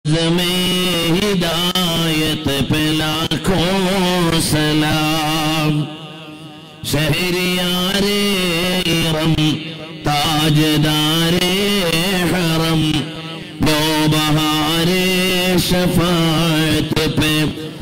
में हिदायत पे लाखों सलाम शहरियारे इरम ताजदारे हरम दो बहारे शफाअत पे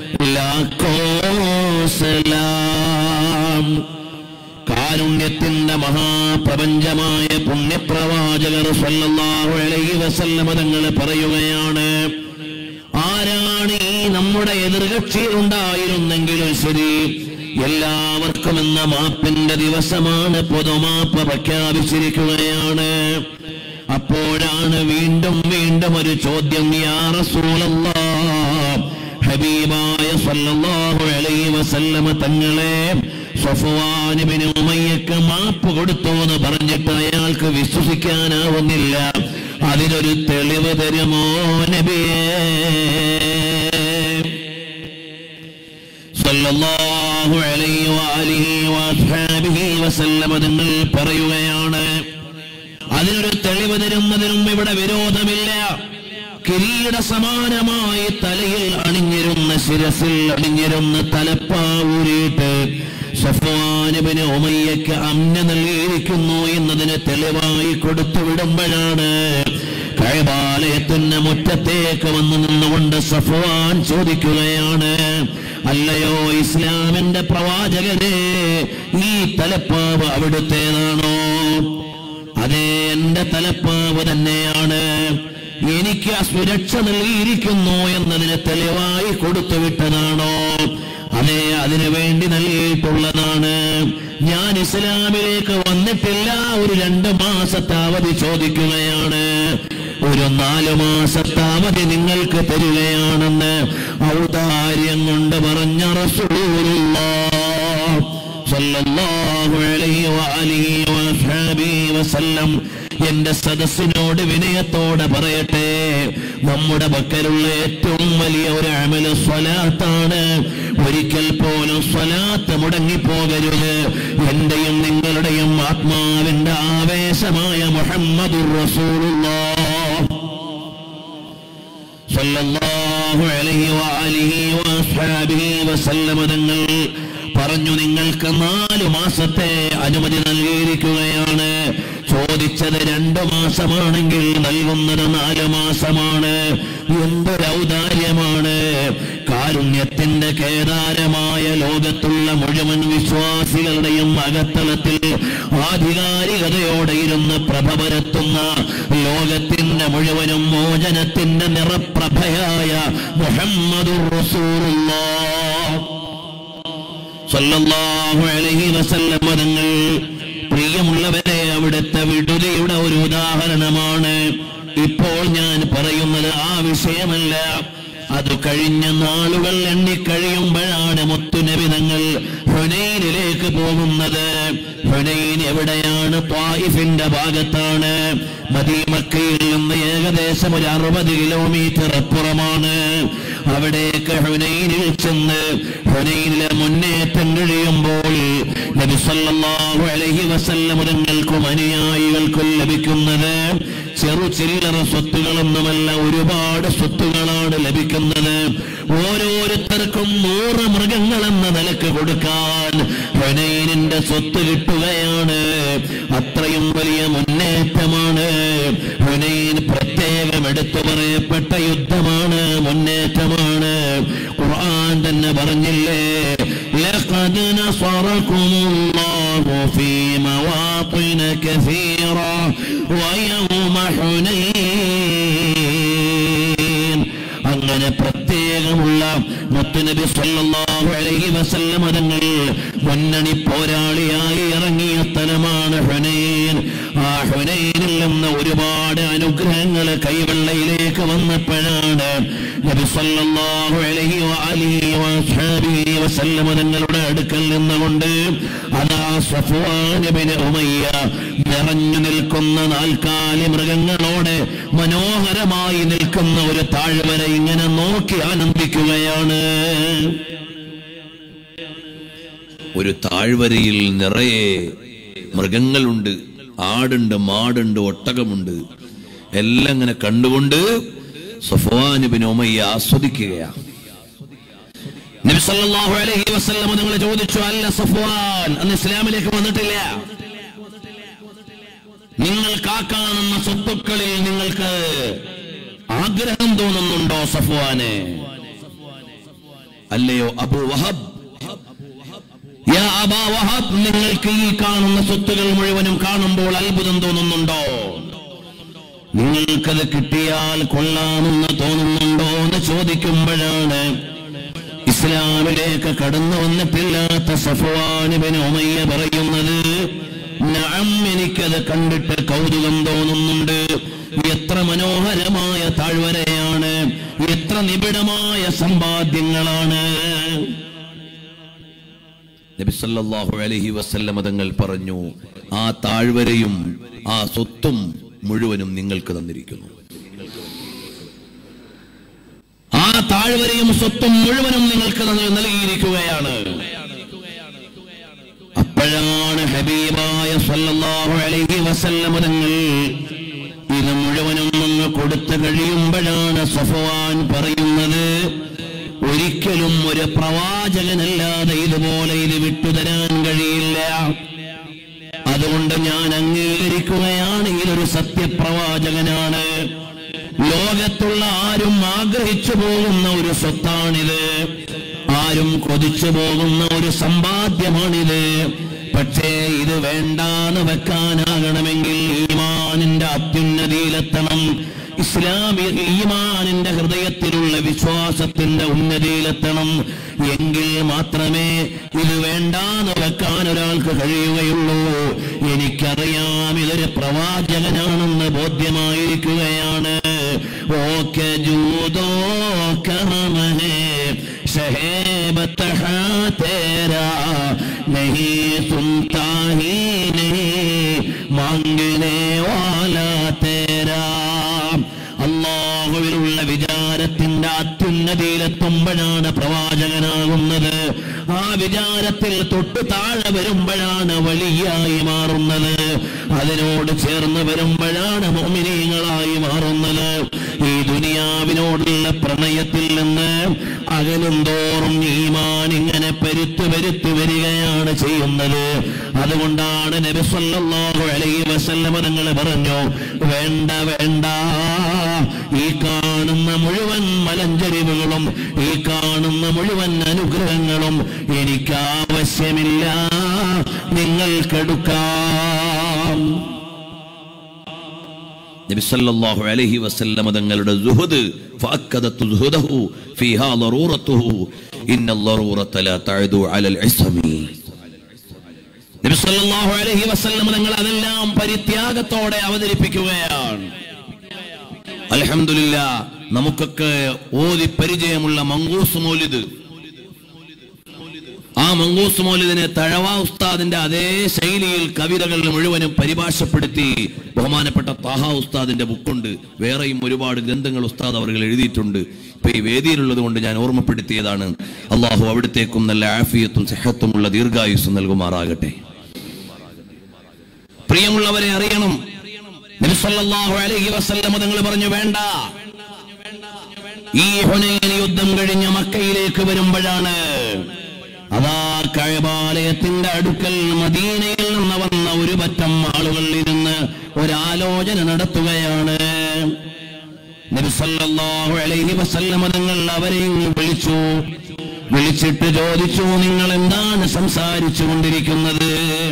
लाखों सलाम കാരുണ്യത്തിന്റെ മഹാപ്രപഞ്ചമായ പുണ്യപ്രവാചകർ സല്ലല്ലാഹു അലൈഹി വസല്ലം തങ്ങൾ പറയുകയാണ്, ആരാണ് ഈ നമ്മുടെ എതിർകക്ഷി ഉണ്ടായിരുന്നെങ്കിലും ശരി എല്ലാവർക്കും എന്ന മാപ്പിന്റെ ദിവസമാണ് പൊതുമാപ്പ് പ്രഖ്യാപിച്ചിരിക്കുകയാണ്. അപ്പോഴാണ് വീണ്ടും വീണ്ടും ഒരു ചോദ്യം, യാ റസൂലല്ലാഹ്, ഹബീബായ സല്ലല്ലാഹു അലൈഹി വസല്ലം തങ്ങളെ സഫ്വാൻ ഇബ്നു ഉമയ്യക്ക് മാപ്പ് കൊടുത്തു എന്ന് പറഞ്ഞിട്ട് അയാൾക്ക് വിശ്വസിക്കാനാവുന്നില്ല. അതിനൊരു തെളിവ് തരുമോ നബിയേ? സല്ലല്ലാഹു അലൈഹി വഅലിഹി വഅസ്ഹാബിഹി വസല്ലം തങ്ങൾ പറയുകയാണ്, അതിനൊരു തെളിവ് തരുന്നതിനും ഇവിടെ വിരോധമില്ല. കിരീട സമാനമായി തലയിൽ അണിഞ്ഞിരുന്ന, ശിരസിൽ അണിഞ്ഞിരുന്ന തലപ്പാവൂരിട്ട് സഫ്വാൻ ഇബ്നു ഉമയ്യക്ക് അംന നൽകിയിരിക്കുന്നു എന്നതിന് തെളിവായി കൊടുത്തു വിടുമ്പോഴാണ് കഅബാലയത്തിന്റെ മുറ്റത്തേക്ക് വന്നു നിന്നുകൊണ്ട് സഫ്വാൻ ചോദിക്കുകയാണ്, അല്ലയോ ഇസ്ലാമിന്റെ പ്രവാചകരെ, ഈ തലപ്പാവ് അവിടുത്തേതാണോ? അതേ, എന്റെ തലപ്പാവ് തന്നെയാണ്. എനിക്ക് ആ സുരക്ഷ നൽകിയിരിക്കുന്നു എന്നതിന് തെളിവായി കൊടുത്തുവിട്ടതാണോ? അതെ, അതിനു വേണ്ടി നൽകിയിട്ടുള്ളതാണ്. ഞാൻ ഇസ്ലാമിലേക്ക് വന്നിട്ടില്ല, ഒരു 2 മാസത്തെ അവധി ചോദിക്കുകയാണ്, ഒരു 4 മാസത്തെ അവധി നിങ്ങൾക്ക് തരികയാണെന്ന് ഔദാര്യം കൊണ്ട് പറഞ്ഞ റസൂലുള്ളാഹ് സല്ലല്ലാഹു അലൈഹി വഅലിഹി വസഹബിഹി വസല്ലം എന്റെ സദസ്സിനോട് വിനയത്തോടെ പറയട്ടെ, നമ്മുടെ പക്കലുള്ള ഏറ്റവും വലിയ ഒരു അമല് സ്വലാത്താണ്. ഒരിക്കൽ പോലും സ്വലാത്ത് മുടങ്ങിപ്പോകരുത്. എന്റെയും നിങ്ങളുടെയും ആത്മാവിന്റെ ആവേശമായ മുഹമ്മദുർ റസൂലുള്ളാഹ് സല്ലല്ലാഹു അലൈഹി വഅലിഹി വസഹബിഹി വസല്ലം തങ്ങൾ പറഞ്ഞു, നിങ്ങൾക്ക് 4 മാസത്തെ അനുമതി നൽകിയിരിക്കുകയാണ്. ചോദിച്ചത് 2 മാസമാണെങ്കിൽ നൽകുന്നത് 4 മാസമാണ്. എന്തൊരൗദാര്യമാണ്! കാരുണ്യത്തിന്റെ കേദാരമായ ലോകത്തുള്ള മുഴുവൻ വിശ്വാസികളുടെയും അകത്തളത്തിൽ ആധികാരികതയോടെ ഇരുന്ന് പ്രഭ പരത്തുന്ന, ലോകത്തിന്റെ മുഴുവനും മോചനത്തിന്റെ നിറപ്രഭയായ മുഹമ്മദുർ റസൂലുള്ളാഹ് സല്ലല്ലാഹു അലൈഹി വസല്ലം തങ്ങൾ, പ്രിയമുള്ളവരെ, അവിടുത്തെ വിടുതയുടെ ഒരു ഉദാഹരണമാണ്. ഇപ്പോൾ ഞാൻ പറയുന്നത് ആ വിഷയമല്ല. അത് കഴിഞ്ഞ നാളുകൾ എണ്ണിക്കഴിയുമ്പോഴാണ് മുത്തുനബി തങ്ങൾ ഹുനൈനിലേക്ക് പോകുന്നത്. ഹുനൈൻ എവിടെയാണ്? ത്വായിഫിന്റെ ഭാഗത്താണ്. മക്കയിൽ നിന്ന് ഏകദേശം ഒരു 60 കിലോമീറ്റർ അപ്പുറമാണ്. അവിടേക്ക് ഹുനൈനിൽ ചെന്ന് ഹുനൈനിലെ മുന്നേറ്റം കഴിയുമ്പോൾ നബി സല്ലല്ലാഹു അലൈഹി വസല്ലം തങ്ങൾക്കും അനുയായികൾക്കും ലഭിക്കുന്നത് ചെറു ചില്ലറ സ്വത്തുകളൊന്നുമല്ല, ഒരുപാട് സ്വത്തുകളാണ് ലഭിക്കുന്നത്. ഓരോരുത്തർക്കും 100 മൃഗങ്ങളെന്ന നിലക്ക് കൊടുക്കാൻ ഹുനൈനിന്റെ സ്വത്ത് കിട്ടുകയാണ്. അത്രയും വലിയ മുന്നേറ്റമാണ്. ഹുനൈൻ പ്രത്യേകം എടുത്തു പറയപ്പെട്ട യുദ്ധമാണ്, മുന്നേറ്റമാണ്. ഖുർആൻ തന്നെ പറഞ്ഞില്ലേ, ലഖദ് നസറകുമുല്ലാഹു ഫീ മവാത്തിന കസീറ വയൗമ ഹുനൈൻ. അങ്ങനെ പ്രത്യേകമുള്ള മുത്തുനബി സല്ലല്ലാഹു അലൈഹി വസല്ലം തങ്ങൾ മുന്നണി പോരാളിയായി ഇറങ്ങിയ സ്ഥലമാണ് ഹുനൈൻ. ആ ഹുനൈനിൽ നിന്ന് ഒരുപാട് അനുഗ്രഹങ്ങൾ കൈവെള്ളയിലേക്ക് വന്നപ്പോഴാണ് നബി സല്ലല്ലാഹു അലൈഹി വഅലിഹി വസഹബിഹി വസല്ലം തങ്ങളുടെ അടുക്കൽ നിന്നുകൊണ്ട് അതാ സഫ്വാൻ ഇബ്നു ഉമയ്യ നിറഞ്ഞു നിൽക്കുന്ന 4 കാലി മൃഗങ്ങളോടെ മനോഹരമായി നിൽക്കുന്ന ഒരു താഴ്വര ഇങ്ങനെ നോക്കി ആനന്ദിക്കുകയാണ്. ഒരു താഴ്വരയിൽ നിറയെ മൃഗങ്ങളുണ്ട്, ആടുണ്ട്, മാടുണ്ട്, ഒട്ടകമുണ്ട്. എല്ലാം ഇങ്ങനെ കണ്ടുകൊണ്ട് സഫ്വാൻ ഇബ്നു ഉമയ്യ ആസ്വദിക്കുകയാണ്. നബി സല്ലല്ലാഹു അലൈഹി വസല്ലം നിങ്ങൾ ചോദിച്ചു, അല്ല സഫ്വാൻ അന്ന് ഇസ്ലാമിലേക്ക് വന്നിട്ടില്ല, നിങ്ങൾക്ക് ആ കാണുന്ന സ്വത്തുക്കളിൽ നിങ്ങൾക്ക് ആഗ്രഹം തോന്നുന്നുണ്ടോ സഫ്വാനെ? അല്ലയോ അബൂ വഹബ്, യാ അബാ വഹബ്, നിങ്ങൾക്ക് ഈ കാണുന്ന സ്വത്തുകൾ മുഴുവനും കാണുമ്പോൾ അത്ഭുതം തോന്നുന്നുണ്ടോ? നിങ്ങൾക്കത് കിട്ടിയാൽ കൊള്ളാമെന്ന് തോന്നുന്നുണ്ടോ എന്ന് ചോദിക്കുമ്പോഴാണ് ഇസ്ലാമിലേക്ക് കടന്നു വന്നിട്ടില്ലാത്ത സഫ്വാൻ ഇബ്നു ഉമയ്യ പറയുന്നത്, നഅം, എനിക്കത് കണ്ടിട്ട് കൗതുകം തോന്നുന്നുണ്ട്. എത്ര മനോഹരമായ താഴ്വരയാണ്, എത്ര നിബിഡമായ സമ്പാദ്യങ്ങളാണ്. നബി സല്ലല്ലാഹു അലൈഹി വസല്ലം തങ്ങൾ പറഞ്ഞു, ആ താഴ്വരയും ആ സ്വത്തും മുഴുവനും നിങ്ങൾക്ക് തന്നിരിക്കുന്നു. ആ താഴ്വരയും സ്വത്തും മുഴുവനും നിങ്ങൾക്ക് നൽകിയിരിക്കുകയാണ്. അപ്പോഴാണ് ഹബീബായ സല്ലല്ലാഹു അലൈഹി വസല്ലം തങ്ങൾ ഇത് മുഴുവനും അങ്ങ് കൊടുത്തു കഴിയുമ്പോഴാണ് സഫ്വാൻ പറയുന്നത്, ഒരിക്കലും ഒരു പ്രവാചകനല്ലാതെ ഇതുപോലെ ഇത് വിട്ടുതരാൻ കഴിയില്ല. അതുകൊണ്ട് ഞാൻ അംഗീകരിക്കുകയാണ്, ഇതൊരു സത്യപ്രവാചകനാണ്. ലോകത്തുള്ള ആരും ആഗ്രഹിച്ചു പോകുന്ന ഒരു സ്വത്താണിത്, ആരും കൊതിച്ചു പോകുന്ന ഒരു സമ്പാദ്യമാണിത്. പക്ഷേ ഇത് വേണ്ടാന്ന് വെക്കാനാകണമെങ്കിൽ ഈമാനിന്റെ അത്യുന്നതിയിലെത്തണം, ഇസ്ലാമിക ഈമാനിന്റെ ഹൃദയത്തിലുള്ള വിശ്വാസത്തിന്റെ ഉന്നതിയിലെത്തണം. എങ്കിൽ മാത്രമേ ഇത് വേണ്ടാന്ന് വെക്കാൻ ഒരാൾക്ക് കഴിയുകയുള്ളൂ. എനിക്കറിയാം ഇതൊരു പ്രവാചകനാണെന്ന് ബോധ്യമായിരിക്കുകയാണ്. ഓക്കെ ജൂതോ കമഹേ शहेबत तेरा नहीं सुनता ही नहीं मांगने वाला तेरा. അല്ലാഹുവിലുള്ള വിചാരത്തിന്റെ അത്യുന്നതിയിലെത്തുമ്പോഴാണ് പ്രവാചകനാകുന്നത്. ആ വിചാരത്തിൽ തൊട്ട് താഴെ വരുമ്പോഴാണ് വലിയായി മാറുന്നത്. അതിനോട് ചേർന്ന് വരുമ്പോഴാണ് മുഅ്മിനീങ്ങളായി മാറുന്നത്. ഈ ദുനിയാവിനോടുള്ള പ്രണയത്തിൽ നിന്ന് അകലും തോറും ഈമാൻ ഇങ്ങനെ പെരുത്തു വരികയാണ് ചെയ്യുന്നത്. അതുകൊണ്ടാണ് നബി സല്ലല്ലാഹു അലൈഹി വസല്ലം തങ്ങൾ പറഞ്ഞു, വേണ്ട വേണ്ട, ഈ കാണുന്ന മുഴുവൻ മലഞ്ചരിവുകളും ഈ കാണുന്ന മുഴുവൻ അനുഗ്രഹങ്ങളും എനിക്ക് ആവശ്യമില്ല, നിങ്ങൾക്കെടുക്കാം. നബി സല്ലല്ലാഹു അലൈഹി വസല്ലം തങ്ങളുടെ സുഹദ് ഫഅക്കദതു സുഹദഹു ഫീഹാ ളറൂറതുഹു ഇന്നൽ ളറൂറത ലാ തഅദു അലൽ ഇസ്മി. നബി സല്ലല്ലാഹു അലൈഹി വസല്ലം തങ്ങൾ അതെല്ലാം പരിത്യാഗത്തോടെ അവതരിപ്പിക്കുകയാണ്. അൽഹംദുലില്ലാഹ്, നമുക്കൊക്കെ ഓതി പരിചയമുള്ള മങ്കൂസ് മൗലിദ്, ആ മങ്കൂസ് മൗലിദിനെ തഴവ ഉസ്താദിന്റെ അതേ ശൈലിയിൽ കവിതകൾ മുഴുവനും പരിഭാഷപ്പെടുത്തി ബഹുമാനപ്പെട്ട താഹ ഉസ്താദിന്റെ ബുക്കുണ്ട്. വേറെയും ഒരുപാട് ഗ്രന്ഥങ്ങൾ ഉസ്താദ് അവർ എഴുതിയിട്ടുണ്ട്. ഇപ്പൊ ഈ വേദിയിലുള്ളത് കൊണ്ട് ഞാൻ ഓർമ്മപ്പെടുത്തിയതാണ്. അള്ളാഹു അവിടത്തേക്കും നല്ല ആഫിയത്തും സിഹത്തുമുള്ള ദീർഘായുസ്സും നൽകുമാറാകട്ടെ. പ്രിയമുള്ളവരെ, അറിയണം, നബി സല്ലല്ലാഹു അലൈഹി വസല്ലം തങ്ങൾ പറഞ്ഞു, വേണ്ട. ഈ ഹുനൈൻ യുദ്ധം കഴിഞ്ഞ് മക്കയിലേക്ക് വരുമ്പോഴാണ് അതാ കഅബാലയത്തിന്റെ അടുക്കൽ മദീനയിൽ നിന്ന് വന്ന ഒരു പറ്റം ആളുകൾ ഇരുന്ന് ഒരാലോചന നടത്തുകയാണ്. നബി സല്ലല്ലാഹു അലൈഹി വസല്ലം തങ്ങൾ അവരെ വിളിച്ചിട്ട് ചോദിച്ചു, നിങ്ങൾ എന്താണ് സംസാരിച്ചു കൊണ്ടിരിക്കുന്നത്?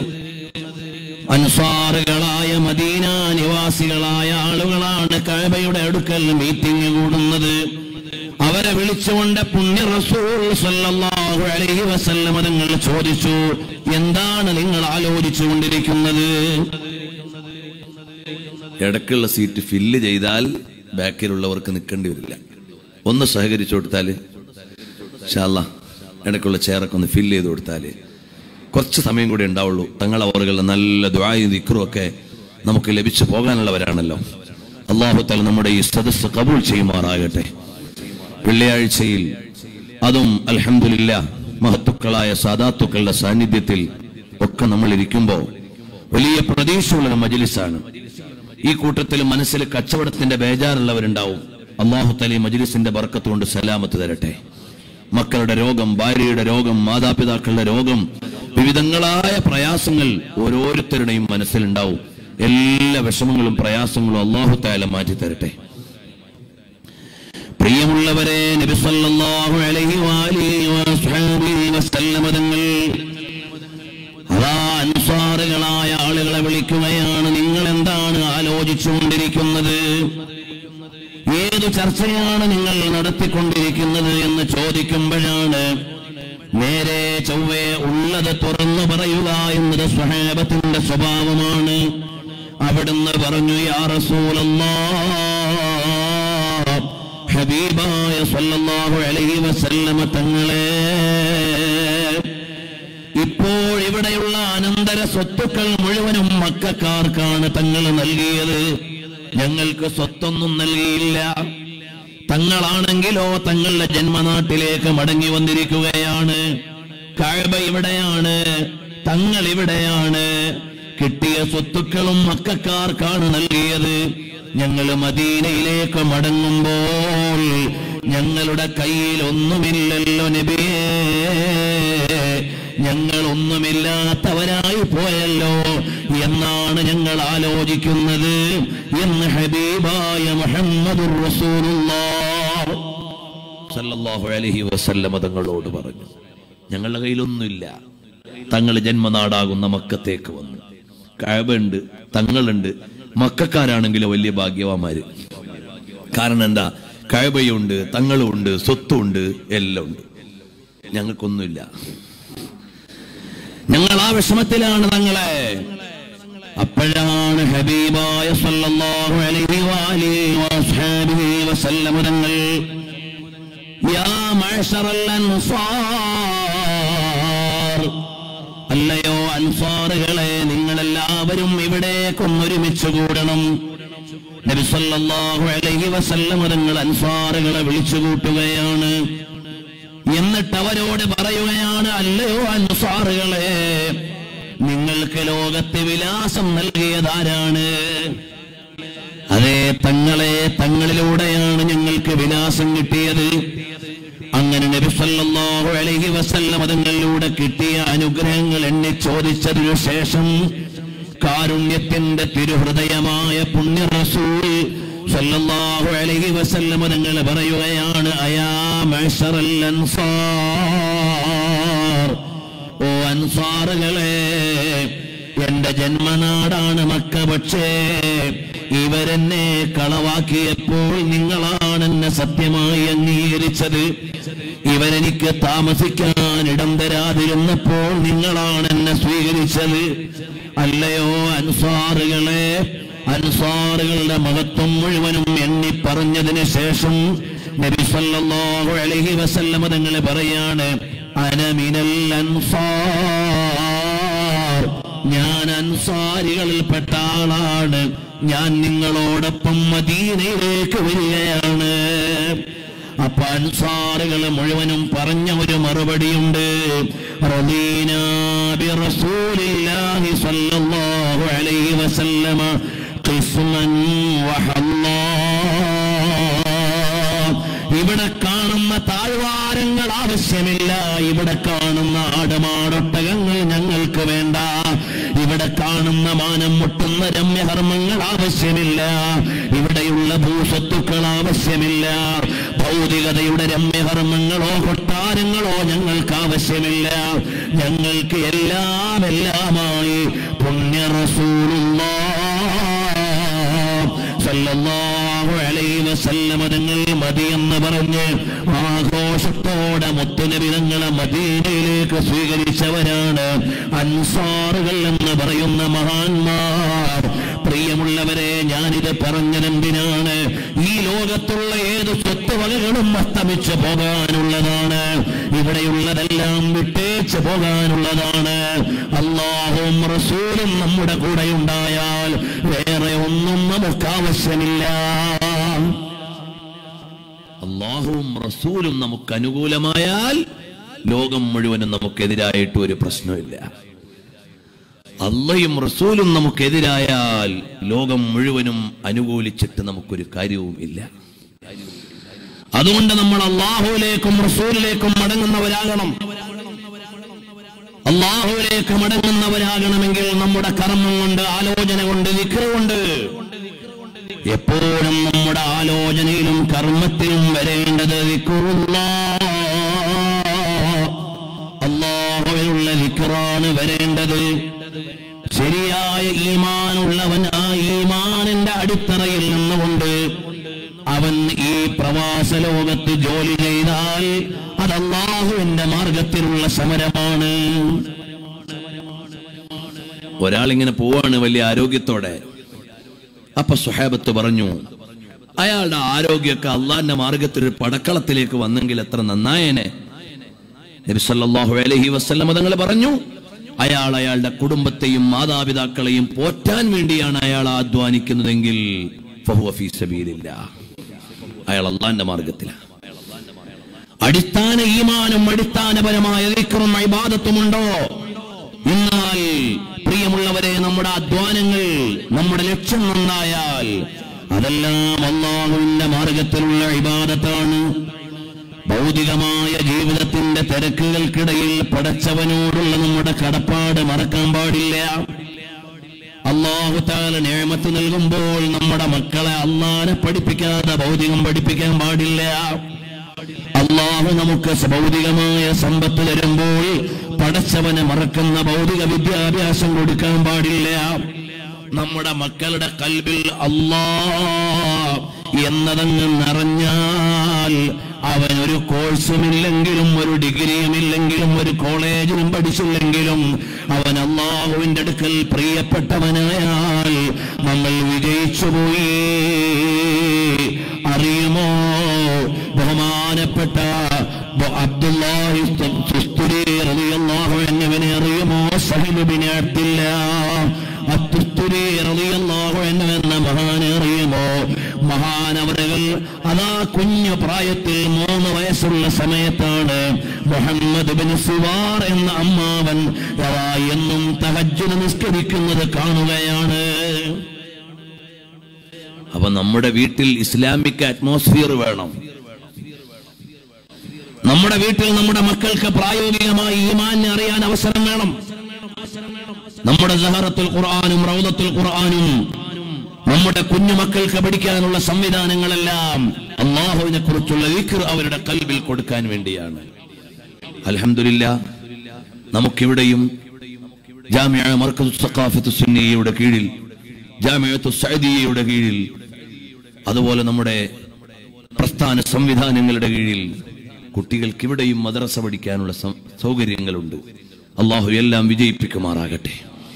അൻസാറുകളായ മദീന നിവാസികളായ ആളുകളാണ് കഅബയുടെ അടുക്കൽ മീറ്റിംഗ് കൂടുന്നത്. അവരെ വിളിച്ചുകൊണ്ട് പുണ്യ റസൂൽ സല്ലല്ലാഹു അലൈഹി വസല്ലം തങ്ങൾ ചോദിച്ചു, എന്താണ് നിങ്ങൾ ആലോചിച്ചു കൊണ്ടിരിക്കുന്നത്? ഇടയ്ക്കുള്ള സീറ്റ് ഫില്ല് ചെയ്താൽ ബാക്കിലുള്ളവർക്ക് നിൽക്കേണ്ടി വരില്ല. ഒന്ന് സഹകരിച്ചു കൊടുത്താൽ ഇൻഷാ അല്ലാഹ്, ഇടയ്ക്കുള്ള ചെയറൊക്കെ ഒന്ന് ഫില്ല് ചെയ്ത് കൊടുത്താൽ കുറച്ച് സമയം കൂടെ ഉണ്ടാവുള്ളൂ. തങ്ങൾ അവരുടെ നല്ല ദുആയും ദിക്റും ഒക്കെ നമുക്ക് ലഭിച്ചു പോകാനുള്ളവരാണല്ലോ. അല്ലാഹു തആല നമ്മുടെ ഈ സദസ്സ് ഖബൂൽ ചെയ്യുമാറാകട്ടെ. വെള്ളിയാഴ്ചയിൽ അതും അൽഹംദുലില്ലാഹ് മഹത്തുക്കളായ സാദാത്തുക്കളുടെ സാന്നിധ്യത്തിൽ ഒക്കെ നമ്മൾ ഇരിക്കുമ്പോൾ വലിയ പ്രതീക്ഷയുള്ള മജ്ലിസാണ്. ഈ കൂട്ടത്തിൽ മനസ്സിൽ കച്ചവടത്തിന്റെ ബേജാറുള്ളവരുണ്ടാവും. അല്ലാഹു തആല മജ്ലിസിന്റെ ബർക്കത്ത് കൊണ്ട് സലാമത്ത് തരട്ടെ. മക്കളുടെ രോഗം, ഭാര്യയുടെ രോഗം, മാതാപിതാക്കളുടെ രോഗം, വിവിധങ്ങളായ പ്രയാസങ്ങൾ ഓരോരുത്തരുടെയും മനസ്സിലുണ്ടാവും. എല്ലാ വിഷമങ്ങളും പ്രയാസങ്ങളും അല്ലാഹു തആല മാറ്റി തരട്ടെ. പ്രിയമുള്ളവരെ, നബി സല്ലല്ലാഹു അലൈഹി വസല്ലം തങ്ങൾ അൻസാറുകളായ ആളുകളെ വിളിക്കുകയാണ്. നിങ്ങൾ എന്താണ് ആലോചിച്ചുകൊണ്ടിരിക്കുന്നത്? ഏതു ചർച്ചയാണ് നിങ്ങൾ നടത്തിക്കൊണ്ടിരിക്കുന്നത് എന്ന് ചോദിക്കുമ്പോഴാണ് നേരെ ചൊവ്വേ ഉള്ളത് തുറന്നു പറയുക എന്നത് സ്വഹാബത്തിന്റെ സ്വഭാവമാണ്. അവിടുന്ന് പറഞ്ഞു, യാ റസൂലല്ലാഹ്, ഹബീബായ സല്ലല്ലാഹു അലൈഹി വസല്ലമ തങ്ങളെ, ഇപ്പോൾ ഇവിടെയുള്ള അനന്തര സ്വത്തുക്കൾ മുഴുവനും മക്കക്കാർക്കാണ് തങ്ങൾ നൽകിയത്. ഞങ്ങൾക്ക് സ്വത്തൊന്നും നൽകിയില്ല. തങ്ങളാണെങ്കിലോ തങ്ങളുടെ ജന്മനാട്ടിലേക്ക് മടങ്ങി വന്നിരിക്കുകയാണ്. കഅബ ഇവിടെയാണ്, തങ്ങൾ ഇവിടെയാണ്. കിട്ടിയ സ്വത്തുക്കളും മക്കക്കാർക്കാണ് നൽകിയത്. ഞങ്ങൾ മദീനയിലേക്ക് മടങ്ങുമ്പോൾ ഞങ്ങളുടെ കയ്യിൽ ഒന്നുമില്ലല്ലോ നബിയേ, ഞങ്ങൾ ഒന്നുമില്ലാത്തവരായി പോയല്ലോ എന്നാണ് ഞങ്ങൾ ആലോചിക്കുന്നത് എന്ന് ഹബീബായ മുഹമ്മദുർ റസൂലുള്ളാഹി സല്ലല്ലാഹു അലൈഹി വസല്ലം തങ്ങളോട് പറഞ്ഞു. ഞങ്ങളുടെ കയ്യിലൊന്നുമില്ല. തങ്ങൾ ജന്മനാടാകുന്ന മക്കത്തേക്ക് വന്നു. കഅബയുണ്ട്, തങ്ങളുണ്ട്. മക്കക്കാരാണെങ്കിലും വലിയ ഭാഗ്യവാന്മാര്. കാരണം എന്താ? കഅബയുണ്ട്, തങ്ങളുണ്ട്, സ്വത്തുണ്ട്, എല്ലാം ഉണ്ട്. ഞങ്ങൾക്കൊന്നുമില്ല. ഞങ്ങൾ ആ വിഷമത്തിലാണ് തങ്ങളെ. അപ്പോഴാണ് ഹബീബായ സല്ലല്ലാഹു അലൈഹി വസല്ലം തങ്ങൾ, യാ മഅ്ശറൽ അൻസാർ, അല്ലയോ അൻസാറുകളെ, നിങ്ങളെല്ലാവരും ഇവിടേക്കും ഒരുമിച്ച് കൂടണം. നബി സല്ലല്ലാഹു അലൈഹി വസല്ലം തങ്ങൾ അൻസാറുകളെ വിളിച്ചു കൂട്ടുകയാണ്. എന്നിട്ട് അവരോട് പറയുകയാണ്, അല്ലയോ അൻസാറുകളെ, നിങ്ങൾക്ക് ലോകത്തെ വിലാസം നൽകിയതാരാണ്? അതേ തങ്ങളെ, തങ്ങളിലൂടെയാണ് ഞങ്ങൾക്ക് വിലാസം കിട്ടിയത്. അങ്ങനെ നബി സല്ലല്ലാഹു അലൈഹി വസല്ലം തങ്ങളിലൂടെ കിട്ടിയ അനുഗ്രഹങ്ങൾ എണ്ണി ചോദിച്ചതിനു ശേഷം കാരുണ്യത്തിന്റെ തിരുഹൃദയമായ പുണ്യ റസൂൽ സല്ലല്ലാഹു അലൈഹി വസല്ലം തങ്ങൾ പറയുകയാണ്, അയാ മഅ്ശറൽ അൻസാർ, ഓ അൻസാറുകളെ, എന്റെ ജന്മനാടാണ് മക്ക. പക്ഷേ ഇവരെന്നെ കളവാക്കിയപ്പോൾ നിങ്ങളാണ് എന്നെ സത്യമായി അംഗീകരിച്ചത്. ഇവരെനിക്ക് താമസിക്കാൻ ഇടം തരാതിരുന്നപ്പോൾ നിങ്ങളാണ് എന്നെ സ്വീകരിച്ചത്. അല്ലയോ അൻസാറുകളെ, അൻസാറുകളുടെ മഹത്വം മുഴുവനും എണ്ണി പറഞ്ഞതിന് ശേഷം നബി സല്ലല്ലാഹു അലൈഹി വസല്ലം തങ്ങൾ പറയാണ്, അന മിനൽ അൻസാർ, ഞാൻ അൻസാരികളിൽപ്പെട്ട ആളാണ്. ഞാൻ നിങ്ങളോടൊപ്പം മദീനയിലേക്ക് വരികയാണ്. അപ്പൊ അൻസാറുകൾ മുഴുവനും പറഞ്ഞ ഒരു മറുപടിയുണ്ട്, റദീനാ ബിറസൂലില്ലാഹി സ്വല്ലല്ലാഹു അലൈഹി വസല്ലമ ഖിസ്മൻ വഹല്ലാ. ഇവിടെ കാണുന്ന താഴ്വാരങ്ങൾ ആവശ്യമില്ല. ഇവിടെ കാണുന്ന ആടുമാടൊട്ടകങ്ങൾ ഞങ്ങൾക്ക് വേണ്ട. ഇവിടെ കാണുന്ന മാനം മുട്ടുന്ന രമ്യകർമ്മങ്ങൾ ആവശ്യമില്ല. ഇവിടെയുള്ള ഭൂസ്വത്തുക്കൾ ആവശ്യമില്ല. ഭൗതികതയുടെ രമ്യകർമ്മങ്ങളോ കൊട്ടാരങ്ങളോ ഞങ്ങൾക്ക് ആവശ്യമില്ല. ഞങ്ങൾക്ക് എല്ലാമായി പുണ്യ റസൂലുള്ളാഹി സല്ലല്ലാഹു അലൈഹി വസല്ലം തങ്ങൾ മദിയെന്ന് പറഞ്ഞ് ആഘോഷത്തോടെ മുത്തുനബി തങ്ങളെ മദീനയിലേക്ക് സ്വീകരിച്ചവരാണ് അൻസാറുകൾ എന്ന് പറയുന്ന മഹാന്മാർ. പ്രിയമുള്ളവരെ, ഞാനിത് പറഞ്ഞതെന്തിനാണ്? ഈ ലോകത്തുള്ള ഏത് സ്വത്തുവകകളും അസ്തമിച്ചു പോകാനുള്ളതാണ്. ഇവിടെയുള്ളതെല്ലാം വിട്ടേച്ച് പോകാനുള്ളതാണ്. അല്ലാഹുവും റസൂലും നമ്മുടെ കൂടെയുണ്ടായാൽ വേറെ ഒന്നും നമുക്ക് ആവശ്യമില്ല. അല്ലാഹുവും റസൂലും നമുക്ക് അനുകൂലമായാൽ ലോകം മുഴുവനും നമുക്കെതിരായിട്ട് ഒരു പ്രശ്നമില്ല. അള്ളയും റസൂലും നമുക്കെതിരായാൽ ലോകം മുഴുവനും അനുകൂലിച്ചിട്ട് നമുക്കൊരു കാര്യവും ഇല്ല. അതുകൊണ്ട് നമ്മൾ അല്ലാഹുവിലേക്കും റസൂലിലേക്കും മടങ്ങുന്നവരാകണം. അല്ലാഹുവിലേക്ക് മടങ്ങുന്നവരാകണമെങ്കിൽ നമ്മുടെ കർമ്മം കൊണ്ട്, ആലോചന കൊണ്ട്, ദിക്ർ കൊണ്ട് എപ്പോഴും നമ്മുടെ ആലോചനയിലും കർമ്മത്തിലും വരേണ്ടത് ദിക്റുല്ലാഹ്, അല്ലാഹുവിനുള്ള ദിക്റാണ് വരേണ്ടത്. ശരിയായ ഈമാനുള്ളവൻ ആ ഈമാനിന്റെ അടിത്തറയിൽ നിന്നുകൊണ്ട് അവൻ ഈ പ്രവാസ ലോകത്ത് ജോലി ചെയ്താൽ അത് അല്ലാഹുവിന്റെ മാർഗത്തിലുള്ള സമരമാണ്. ഒരാളിങ്ങനെ പോവാണ് വലിയ ആരോഗ്യത്തോടെ. അപ്പൊ സ്വഹാബത്ത് പറഞ്ഞു, അയാളുടെ ആരോഗ്യമൊക്കെ അള്ളാന്റെ മാർഗത്തിൽ ഒരു പടക്കളത്തിലേക്ക് വന്നെങ്കിൽ എത്ര നന്നായേനെ. നബി സല്ലല്ലാഹു അലൈഹി വസല്ലം തങ്ങൾ പറഞ്ഞു, അയാൾ അയാളുടെ കുടുംബത്തെയും മാതാപിതാക്കളെയും പോറ്റാൻ വേണ്ടിയാണ് അയാൾ അധ്വാനിക്കുന്നതെങ്കിൽ ഫഹുവ ഫീ സബീലില്ലാഹ്, അയാൾ അള്ളാന്റെ മാർഗത്തിലാണ്. അടിസ്ഥാന ഈമാനും അടിസ്ഥാനപരമായ ദിക്റും ഇബാദത്തുമുണ്ടോ? എന്നാൽ പ്രിയമുള്ളവരെ, നമ്മുടെ അധ്വാനങ്ങൾ, നമ്മുടെ ലക്ഷ്യം നന്നായാൽ അതെല്ലാം അല്ലാഹുവിന്റെ മാർഗത്തിലുള്ള ഇബാദത്താണ്. ഭൗതികമായ ജീവിതത്തിന്റെ തിരക്കുകൾക്കിടയിൽ പടച്ചവനോടുള്ള നമ്മുടെ കടപ്പാട് മറക്കാൻ പാടില്ല. അല്ലാഹു തആല നിഅമത്ത് നൽകുമ്പോൾ നമ്മുടെ മക്കളെ അല്ലാഹനെ പഠിപ്പിക്കാതെ ഭൗതികം പഠിപ്പിക്കാൻ പാടില്ല. അല്ലാഹു നമുക്ക് ഭൗതികമായ സമ്പത്ത് തരുമ്പോൾ പടച്ചവനെ മറക്കുന്ന ഭൗതിക വിദ്യാഭ്യാസം കൊടുക്കാൻ പാടില്ല. നമ്മുടെ മക്കളുടെ കൽബിൽ അല്ലാഹ് എന്നതങ്ങ് നിറഞ്ഞാൽ അവൻ ഒരു കോഴ്സുമില്ലെങ്കിലും, ഒരു ഡിഗ്രിയുമില്ലെങ്കിലും, ഒരു കോളേജിലും പഠിച്ചില്ലെങ്കിലും അവൻ അല്ലാഹുവിന്റെ അടുക്കൽ പ്രിയപ്പെട്ടവനായാൽ നമ്മൾ വിജയിച്ചുപോയി. അറിയുമോ, ബഹുമാനപ്പെട്ട അബ്ദുല്ലാഹി തുസ്തുരി റളിയല്ലാഹു അൻഹുവിനെ അറിയുമോ? സഹീൽ ഇബ്നു അബ്ദുല്ലാഹ് അത്തുസ്തുരി റളിയല്ലാഹു അൻഹു എന്ന മഹാനെ അറിയുമോ? മഹാനവറുകൾ അതാ കുഞ്ഞു പ്രായത്തിൽ 3 വയസ്സുള്ള സമയത്താണ് മുഹമ്മദ് ഇബ്നു സിവാർ എന്ന അമ്മാവൻ എന്നും തഹജ്ജുദ് നിസ്കരിക്കുന്നത് കാണുകയാണ്. അപ്പൊ നമ്മുടെ വീട്ടിൽ ഇസ്ലാമിക് അറ്റ്മോസ്ഫിയർ വേണം. നമ്മുടെ വീട്ടിൽ നമ്മുടെ മക്കൾക്ക് പ്രായോഗികമായി ഈമാനെ അറിയാൻ അവസരം വേണം. നമ്മുടെ സഹറത്തുൽ ഖുർആനും റൗദത്തുൽ ഖുർആനും നമ്മുടെ കുഞ്ഞുമക്കൾക്ക് പഠിക്കാനുള്ള സംവിധാനങ്ങളെല്ലാം അല്ലാഹുവിനെ കുറിച്ചുള്ള ദിക്ർ അവരുടെ ഖൽബിൽ കൊടുക്കാൻ വേണ്ടിയാണ്. അൽഹംദുലില്ലാഹ്, നമുക്കിവിടെയും ജാമിഅ മർകസുസ് സഖാഫത്തു സുന്നിയയുടെ കീഴിൽ, ജാമിഅത്തു സഅദിയയുടെ കീഴിൽ, അതുപോലെ നമ്മുടെ പ്രസ്ഥാന സംവിധാനങ്ങളുടെ കീഴിൽ കുട്ടികൾക്ക് ഇവിടെയും മദ്രസ പഠിക്കാനുള്ള സൗകര്യങ്ങളുണ്ട്. അല്ലാഹു എല്ലാം വിജയിപ്പിക്കുമാറാകട്ടെ.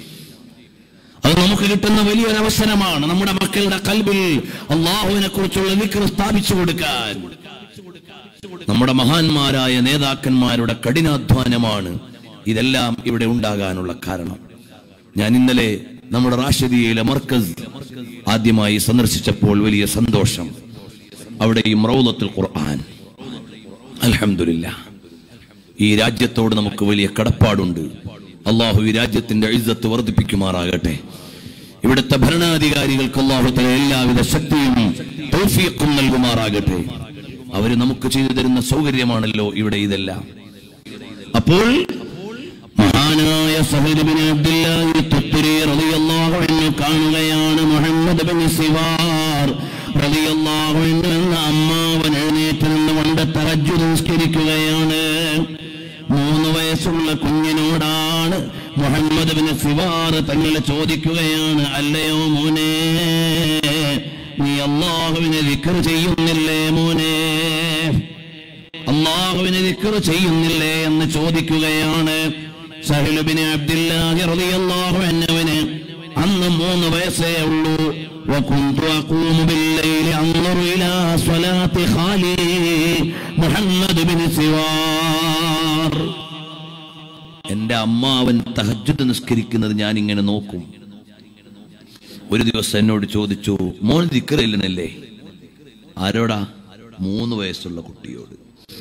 അത് നമുക്ക് കിട്ടുന്ന വലിയൊരു അവസരമാണ്. നമ്മുടെ മക്കളുടെ ഖൽബിൽ അല്ലാഹുവിനെ കുറിച്ചുള്ള ദിക്ർ സ്ഥാപിച്ചു കൊടുക്കാൻ. നമ്മുടെ മഹാന്മാരായ നേതാക്കന്മാരുടെ കഠിനാധ്വാനമാണ് ഇതെല്ലാം ഇവിടെ ഉണ്ടാകാനുള്ള കാരണം. ഞാൻ ഇന്നലെ നമ്മുടെ റാഷിദിയയിലെ മർക്കസ് ആദ്യമായി സന്ദർശിച്ചപ്പോൾ വലിയ സന്തോഷം. അവിടെയും റൗദത്തുൽ ഖുർആൻ, അൽഹംദുലില്ലാഹ്, ഈ രാജ്യത്തോട് നമുക്ക് വലിയ കടപ്പാടുണ്ട്. അല്ലാഹു ഈ രാജ്യത്തിന്റെ ഇസ്സത്ത് വർദ്ധിപ്പിക്കുമാറാകട്ടെ. ഇവിടുത്തെ ഭരണാധികാരികൾക്ക് അല്ലാഹു തആല എല്ലാവിധ ശക്തിയും തൗഫീഖും നൽകുമാറാകട്ടെ. അവർ നമുക്ക് ചെയ്തു തരുന്ന സൗകര്യമാണല്ലോ ഇവിടെ ഇതെല്ലാം. അപ്പോൾ മഹാനായ സഹീൽ ഇബ്നു അബ്ദുല്ലാഹി തുസ്തുരി റളിയല്ലാഹു അൻഹു കാണുകയാണ് മുഹമ്മദ് ഇബ്നു സിവാർ റളിയല്ലാഹു അൻഹു എന്ന അമ്മാവൻ എഴുന്നേറ്റ് നിന്നുകൊണ്ട് തഹജ്ജുദ് നിസ്കരിക്കുകയാണ്. 3 വയസ്സുള്ള കുഞ്ഞിനോടാണ് മുഹമ്മദ് ഇബ്നു സിവാർ തങ്ങൾ ചോദിക്കുകയാണ്, അല്ലയോ മോനെ, നീ അല്ലാഹുവിനെ ദിക്ർ ചെയ്യുന്നില്ലേ മോനെ? അല്ലാഹുവിനെ ദിക്ർ ചെയ്യുന്നില്ലേ എന്ന് ചോദിക്കുകയാണ്. സഹീൽ ഇബ്നു അബ്ദുല്ലാഹി റളിയല്ലാഹു അൻഹുവിന് അന്ന് 3 വയസ്സേ ഉള്ളൂ. وكنت أقوم بالليل أنظر إلى صلاة خالي محمد بن سوار. എന്റെ അമ്മാവൻ തഹജ്ജുദ് നിസ്കരിക്കുന്നത് ഞാൻ ഇങ്ങനെ നോക്കും. ഒരു ദിവസം എന്നോട് ചോദിച്ചു, മോൻ ദിക്ർ ഇല്ലനല്ലേ? ആരോടാ? 3 വയസ്സുള്ള കുട്ടിയോട്.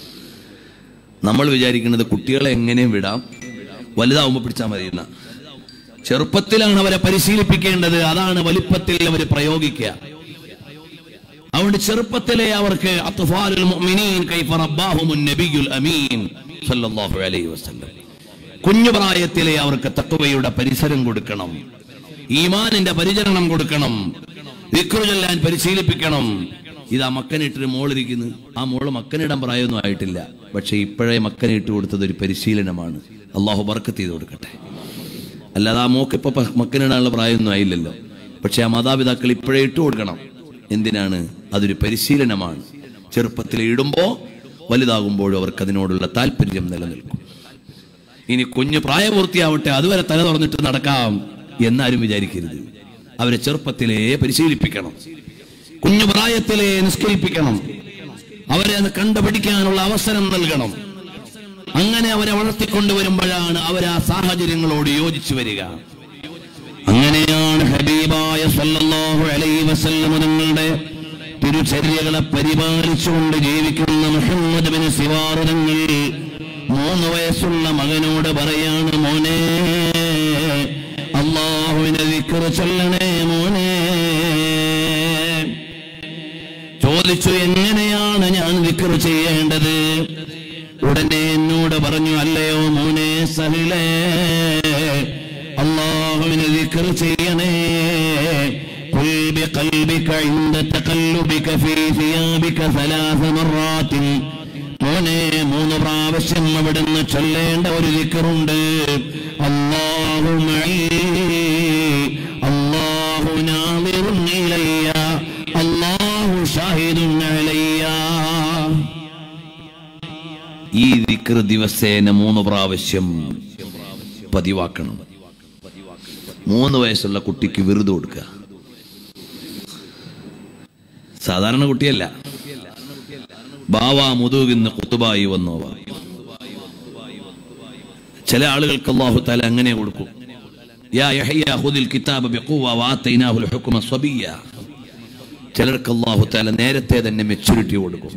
നമ്മൾ വിചാരിക്കുന്നത് കുട്ടികളെ എങ്ങനെയും വിടാം, വലുതാവുമ്പോ പിടിച്ചാൽ മതി എന്ന. ചെറുപ്പത്തിലാണ് അവരെ പരിശീലിപ്പിക്കേണ്ടത്. അതാണ് വലിപ്പത്തിൽ അവർ പ്രയോഗിക്കുക. അതുകൊണ്ട് ചെറുപ്പത്തിലെ അവർക്ക് അത്ഫാലുൽ മുഅ്മിനീൻ കൈഫ റബ്ബാഹുമുൻ നബിയുൽ അമീൻ സല്ലല്ലാഹു അലൈഹി വസല്ലം, കുഞ്ഞു പ്രായത്തിലെ അവർക്ക് തഖ്വയുടെ പരിസരം കൊടുക്കണം, ഈമാനിന്റെ പരിചരണം കൊടുക്കണം, ദിക്ർ ചൊല്ലാൻ പരിശീലിപ്പിക്കണം. ഇതാ മക്കനിട്ടൊരു മോളിരിക്കുന്നു. ആ മോള് മക്കനിടാൻ പ്രായമൊന്നും ആയിട്ടില്ല, പക്ഷെ ഇപ്പോഴേ മക്കനിട്ട് കൊടുത്തത് ഒരു പരിശീലനമാണ്. അള്ളാഹു ബർക്കത്ത് ചെയ്ത് കൊടുക്കട്ടെ. അല്ലാതെ ആ മോക്കിപ്പോ മക്കനിടാനുള്ള പ്രായമൊന്നും ആയില്ലല്ലോ, പക്ഷെ ആ മാതാപിതാക്കൾ ഇപ്പോഴേ ഇട്ട് കൊടുക്കണം. എന്തിനാണ്? അതൊരു പരിശീലനമാണ്. ചെറുപ്പത്തിൽ ഇടുമ്പോ വലുതാകുമ്പോഴും അവർക്ക് അതിനോടുള്ള താല്പര്യം നിലനിൽക്കും. ഇനി കുഞ്ഞു പ്രായപൂർത്തിയാവട്ടെ, അതുവരെ തല തുറന്നിട്ട് നടക്കാം എന്നാരും വിചാരിക്കരുത്. അവരെ ചെറുപ്പത്തിലേ പരിശീലിപ്പിക്കണം, കുഞ്ഞു പ്രായത്തിലേ നിസ്കരിപ്പിക്കണം, അവരെ അത് കണ്ടുപിടിക്കാനുള്ള അവസരം നൽകണം. അങ്ങനെ അവരെ വളർത്തിക്കൊണ്ടുവരുമ്പോഴാണ് അവർ ആ സാഹചര്യങ്ങളോട് യോജിച്ചു വരിക. അങ്ങനെയാണ് ഹബീബായ സല്ലല്ലാഹു അലൈഹി വസല്ലം തങ്ങളുടെ തിരുചര്യകളെ പരിപാലിച്ചുകൊണ്ട് ജീവിക്കുന്ന മുഹമ്മദ് ബിൻ സിവാർ തങ്ങൾ 3 വയസ്സുള്ള മകനോട് പറയാണ്, മോനെ അല്ലാഹുവിനെ ദിക്ർ ചൊല്ലണേ മോനെ. ചോദിച്ചു, എങ്ങനെയാണ് ഞാൻ ദിക്ർ ചെയ്യേണ്ടത്? ഉടനെ എന്നോട് പറഞ്ഞു, അല്ലയോ മോനെ സഹിലേ, അല്ലാഹുവിനെ ദിക്ർ ചെയ്യണേ. ഖുൽ ബിഖൽബിക ഇൻദ തഖല്ലുബിക ഫീ സിയാബിക 3 മറാത്തിൻ. മോനെ 3 പ്രാവശ്യം അവിടുന്ന് ചൊല്ലേണ്ട ഒരു ദിക്റുണ്ട്. അല്ലാഹു മഈ, അല്ലാഹു നാദിറുൻ ഇലയ്യ, അല്ലാഹു ഷാഹിദുൻ അലയ്യ. ഈ ദിക്ർ ദിവസേന 3 പ്രാവശ്യം പതിവാക്കണം. 3 വയസ്സുള്ള കുട്ടിക്ക് വിറുത് കൊടുക്കുക. സാധാരണ കുട്ടിയല്ല, ബാവാ മുതുകിന്ന് കുത്തുബായി വന്നോവ. ചില ആളുകൾക്ക് അല്ലാഹു തആല അങ്ങനെ കൊടുക്കും. യാ യഹ്യ ഖുദിൽ കിതാബ ബിഖുവ വആതൈനാഹുൽ ഹുക്മ സ്വബിയ്യ. ചിലർക്ക് അല്ലാഹു തആല നേരത്തെ തന്നെ മെച്യൂരിറ്റി കൊടുക്കും.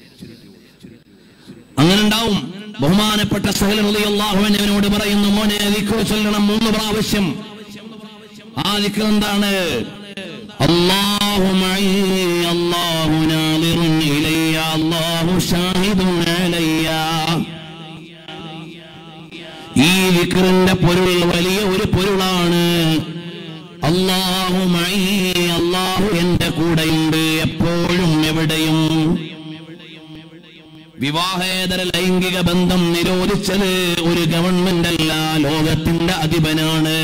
അങ്ങനെ ഉണ്ടാവും. ബഹുമാനപ്പെട്ട സഹൽ റളിയല്ലാഹു അൻഹുവിനോട് പറയുന്നു, മോനെ ദിക്ർ ചൊല്ലണം 3 പ്രാവശ്യം. ആ ദിക്ർ എന്താണ്? അല്ലാഹു മഈ, അല്ലാഹു നാദിറുൻ ഇലയ്യ, അല്ലാഹു ഷാഹിദുൻ അലയ്യ. ഈ ദിക്റിന്റെ പൊരുൾ വലിയ ഒരു പൊരുളാണ്. അല്ലാഹു മഈ, അല്ലാഹു എന്റെ കൂടെയുണ്ട് എപ്പോഴും എവിടെയും. വിവാഹേതര ലൈംഗിക ബന്ധം നിരോധിച്ചത് ഒരു ഗവൺമെന്റ് അല്ല, ലോകത്തിന്റെ അധിപനാണ്.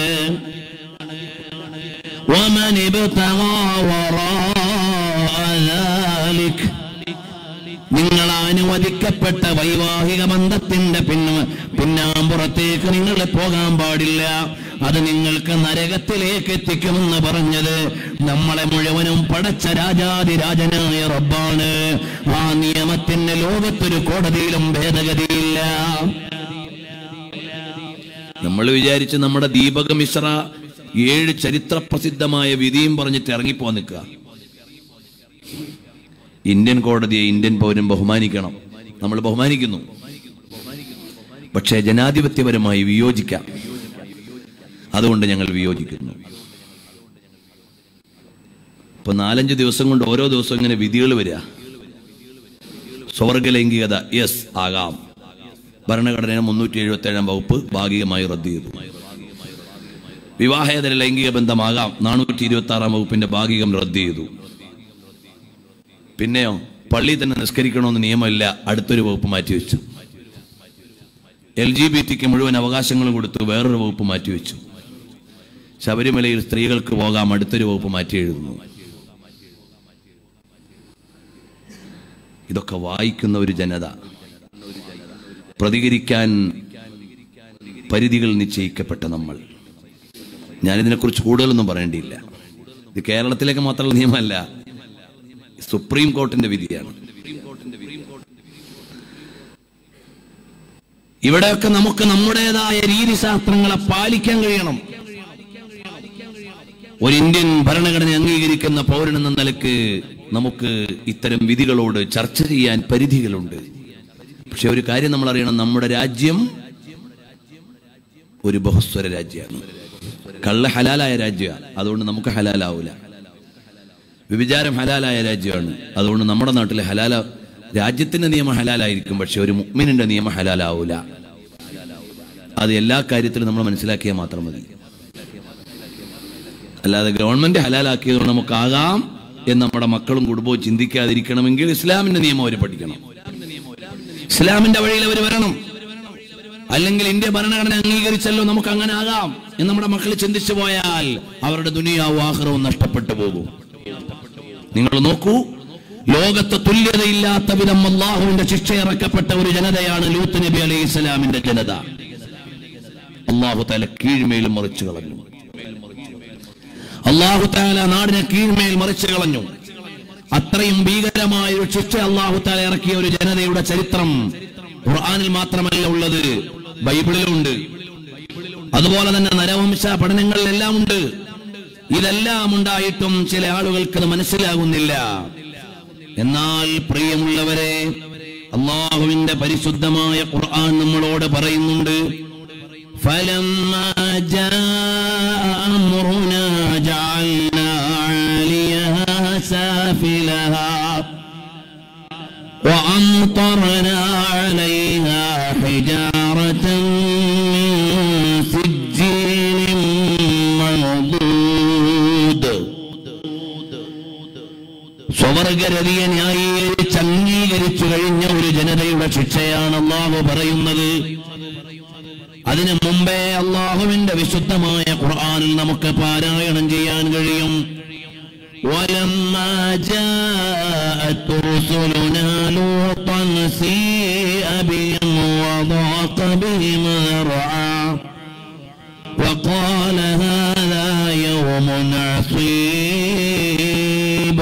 ومن ابتغى وراء ذلك, നിങ്ങൾ അനുവദിക്കപ്പെട്ട വൈവാഹിക ബന്ധത്തിന്റെ പിന്നാമ്പുറത്തേക്ക് നിങ്ങൾ പോകാൻ പാടില്ല. അത് നിങ്ങൾക്ക് നരകത്തിലേക്ക് എത്തിക്കുമെന്ന് പറഞ്ഞത് നമ്മളെ മുഴുവനും പടച്ച രാജാതിരാജനായ റബ്ബാണ്. ആ നിയമത്തിന് ലോകത്തൊരു കോടതിയിലും ഭേദഗതിയില്ല. നമ്മൾ വിചാരിച്ച് നമ്മുടെ ദീപക മിശ്ര 7 ചരിത്ര പ്രസിദ്ധമായ വിധിയും പറഞ്ഞിട്ട് ഇറങ്ങിപ്പോ നിൽക്കുക. ഇന്ത്യൻ കോടതിയെ ഇന്ത്യൻ പൗരൻ ബഹുമാനിക്കണം, നമ്മൾ ബഹുമാനിക്കുന്നു. പക്ഷേ ജനാധിപത്യപരമായി വിയോജിക്കാം. അതുകൊണ്ട് ഞങ്ങൾ വിയോജിക്കുന്നു. ഇപ്പൊ 4-5 ദിവസം കൊണ്ട് ഓരോ ദിവസം ഇങ്ങനെ വിധികൾ വരിക. സ്വർഗ ലൈംഗികത യെസ് ആകാം, ഭരണഘടന 377 വകുപ്പ് ഭാഗികമായി റദ്ദ് ചെയ്തു. വിവാഹേതര ലൈംഗിക ബന്ധമാകാം, 426 വകുപ്പിന്റെ ഭാഗികം റദ്ദ് ചെയ്തു. പിന്നെയോ പള്ളി തന്നെ നിസ്കരിക്കണമെന്ന് നിയമമില്ല, അടുത്തൊരു വകുപ്പ് മാറ്റിവെച്ചു. LGBT മുഴുവൻ അവകാശങ്ങളും കൊടുത്തു, വേറൊരു വകുപ്പ് മാറ്റിവെച്ചു. ശബരിമലയിൽ സ്ത്രീകൾക്ക് പോകാം, അടുത്തൊരു വകുപ്പ് മാറ്റി എഴുതുന്നു. ഇതൊക്കെ വായിക്കുന്ന ഒരു ജനത, പ്രതികരിക്കാൻ പരിധികൾ നിശ്ചയിക്കപ്പെട്ട നമ്മൾ. ഞാനിതിനെക്കുറിച്ച് കൂടുതലൊന്നും പറയേണ്ടിയില്ല. ഇത് കേരളത്തിലേക്ക് മാത്രമുള്ള നിയമമല്ല, സുപ്രീം കോർട്ടിന്റെ വിധിയാണ്. ഇവിടെയൊക്കെ നമുക്ക് നമ്മുടേതായ രീതിശാസ്ത്രങ്ങളെ പാലിക്കാൻ കഴിയണം. ഒരു ഇന്ത്യൻ ഭരണഘടന അംഗീകരിക്കുന്ന പൗരനെന്ന നിലക്ക് നമുക്ക് ഇത്തരം വിധികളോട് ചർച്ച ചെയ്യാൻ പരിധികളുണ്ട്. പക്ഷെ ഒരു കാര്യം നമ്മൾ അറിയണം, നമ്മുടെ രാജ്യം ഒരു ബഹുസ്വര രാജ്യമാണ്, കള്ള ഹലാലായ രാജ്യമാണ്. അതുകൊണ്ട് നമുക്ക് ഹലാലാവൂല. വ്യഭിചാരം ഹലാലായ രാജ്യമാണ്. അതുകൊണ്ട് നമ്മുടെ നാട്ടിലെ രാജ്യത്തിന്റെ നിയമം ഹലാലായിരിക്കും, പക്ഷെ ഒരു മുഅ്മിനിന്റെ നിയമം ഹലാലാവൂല. അത് എല്ലാ കാര്യത്തിലും നമ്മൾ മനസ്സിലാക്കിയാൽ മാത്രം മതി. അല്ലാതെ ഗവൺമെന്റ് ഹലാലാക്കിയതുകൊണ്ട് നമുക്കാകാം എന്ന് നമ്മുടെ മക്കളും കുടുംബവും ചിന്തിക്കാതിരിക്കണമെങ്കിൽ ഇസ്ലാമിന്റെ നിയമം അവർ പഠിക്കണം, ഇസ്ലാമിന്റെ വഴിയിൽ അവർ വരണം. അല്ലെങ്കിൽ ഇന്ത്യ ഭരണഘടന അംഗീകരിച്ചല്ലോ നമുക്ക് അങ്ങനെ ആകാം എന്ന് നമ്മുടെ മക്കൾ ചിന്തിച്ചു പോയാൽ അവരുടെ ദുനിയാവും ആഖിറവും നഷ്ടപ്പെട്ടു പോകും. നിങ്ങൾ നോക്കൂ, ലോകത്ത് തുല്യതയില്ലാത്ത വിധം അല്ലാഹുവിന്റെ ശിക്ഷ ഇറക്കപ്പെട്ട ഒരു ജനതയാണ് ലൂത്ത് നബി അലൈഹി സ്വലാമിന്റെ ജനത. അല്ലാഹു തആല കീഴ്മേലും മറിച്ചു കളഞ്ഞു. അല്ലാഹു തആല നാടിനെ കീഴ്മേൽ മറിച്ചു കളഞ്ഞു. അത്രയും ഭീകരമായ ഒരു ശിക്ഷ അല്ലാഹു തആല ഇറക്കിയ ഒരു ജനതയുടെ ചരിത്രം ഖുർആനിൽ മാത്രമല്ല ഉള്ളത്, ബൈബിളിലുണ്ട്. അതുപോലെ തന്നെ നരവംശ പഠനങ്ങളിലെല്ലാം ഉണ്ട്. ഇതെല്ലാം ഉണ്ടായിട്ടും ചില ആളുകൾക്ക് അത് മനസ്സിലാകുന്നില്ല. എന്നാൽ പ്രിയമുള്ളവരെ, അല്ലാഹുവിന്റെ പരിശുദ്ധമായ ഖുർആൻ നമ്മളോട് പറയുന്നുണ്ട്, ഫലമ്മാ ജാഅ അംറുനാ ജഅൽനാ ആലിയഹാ സാഫിലഹാ وأمطرنا عليها حجارة من سجيل منضود. സ്വർഗ്ഗരതിയെ ന്യായീകരിച്ച് അംഗീകരിച്ചു കഴിഞ്ഞ ഒരു ജനതയുടെ ശിക്ഷയാണ് അല്ലാഹു പറയുന്നത്. അതിനു മുമ്പേ അല്ലാഹുവിന്റെ വിശുദ്ധമായ ഖുർആനിൽ നമുക്ക് പാരായണം ചെയ്യാൻ കഴിയും. ولما جاءت رسلنا لوطا سيء بهم وضاق بهم ذرعا وقال هذا يوم عصيب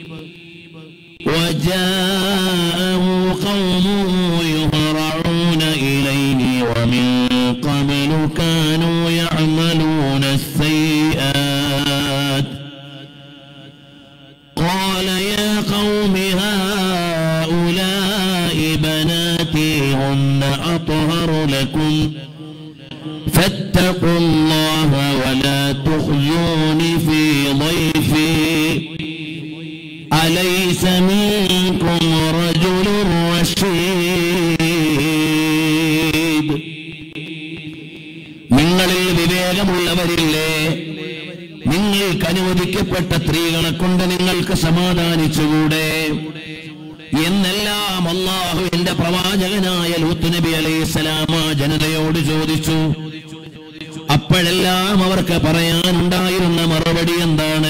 وجاءه قومه يهرعون إليه ومن قبل كانوا يعملون السيئات قال يا قوم هؤلاء بناتي هن أطهر لكم فاتقوا الله ولا تخزون في ضيفي أليس منكم رجل رشيد. നിങ്ങളിൽ വിവേകമുള്ളവരില്ലേ? നിങ്ങൾക്ക് അനുവദിക്കപ്പെട്ട സ്ത്രീകളെ കൊണ്ട് നിങ്ങൾക്ക് സമാധാനിച്ചുകൂടെ എന്നെല്ലാം അല്ലാഹുവിന്റെ പ്രവാചകനായ ലൂത്ത് നബി അലൈഹിസ്സലാം ജനതയോട് ചോദിച്ചു. അപ്പോഴെല്ലാം അവർക്ക് പറയാനുണ്ടായിരുന്ന മറുപടി എന്താണ്?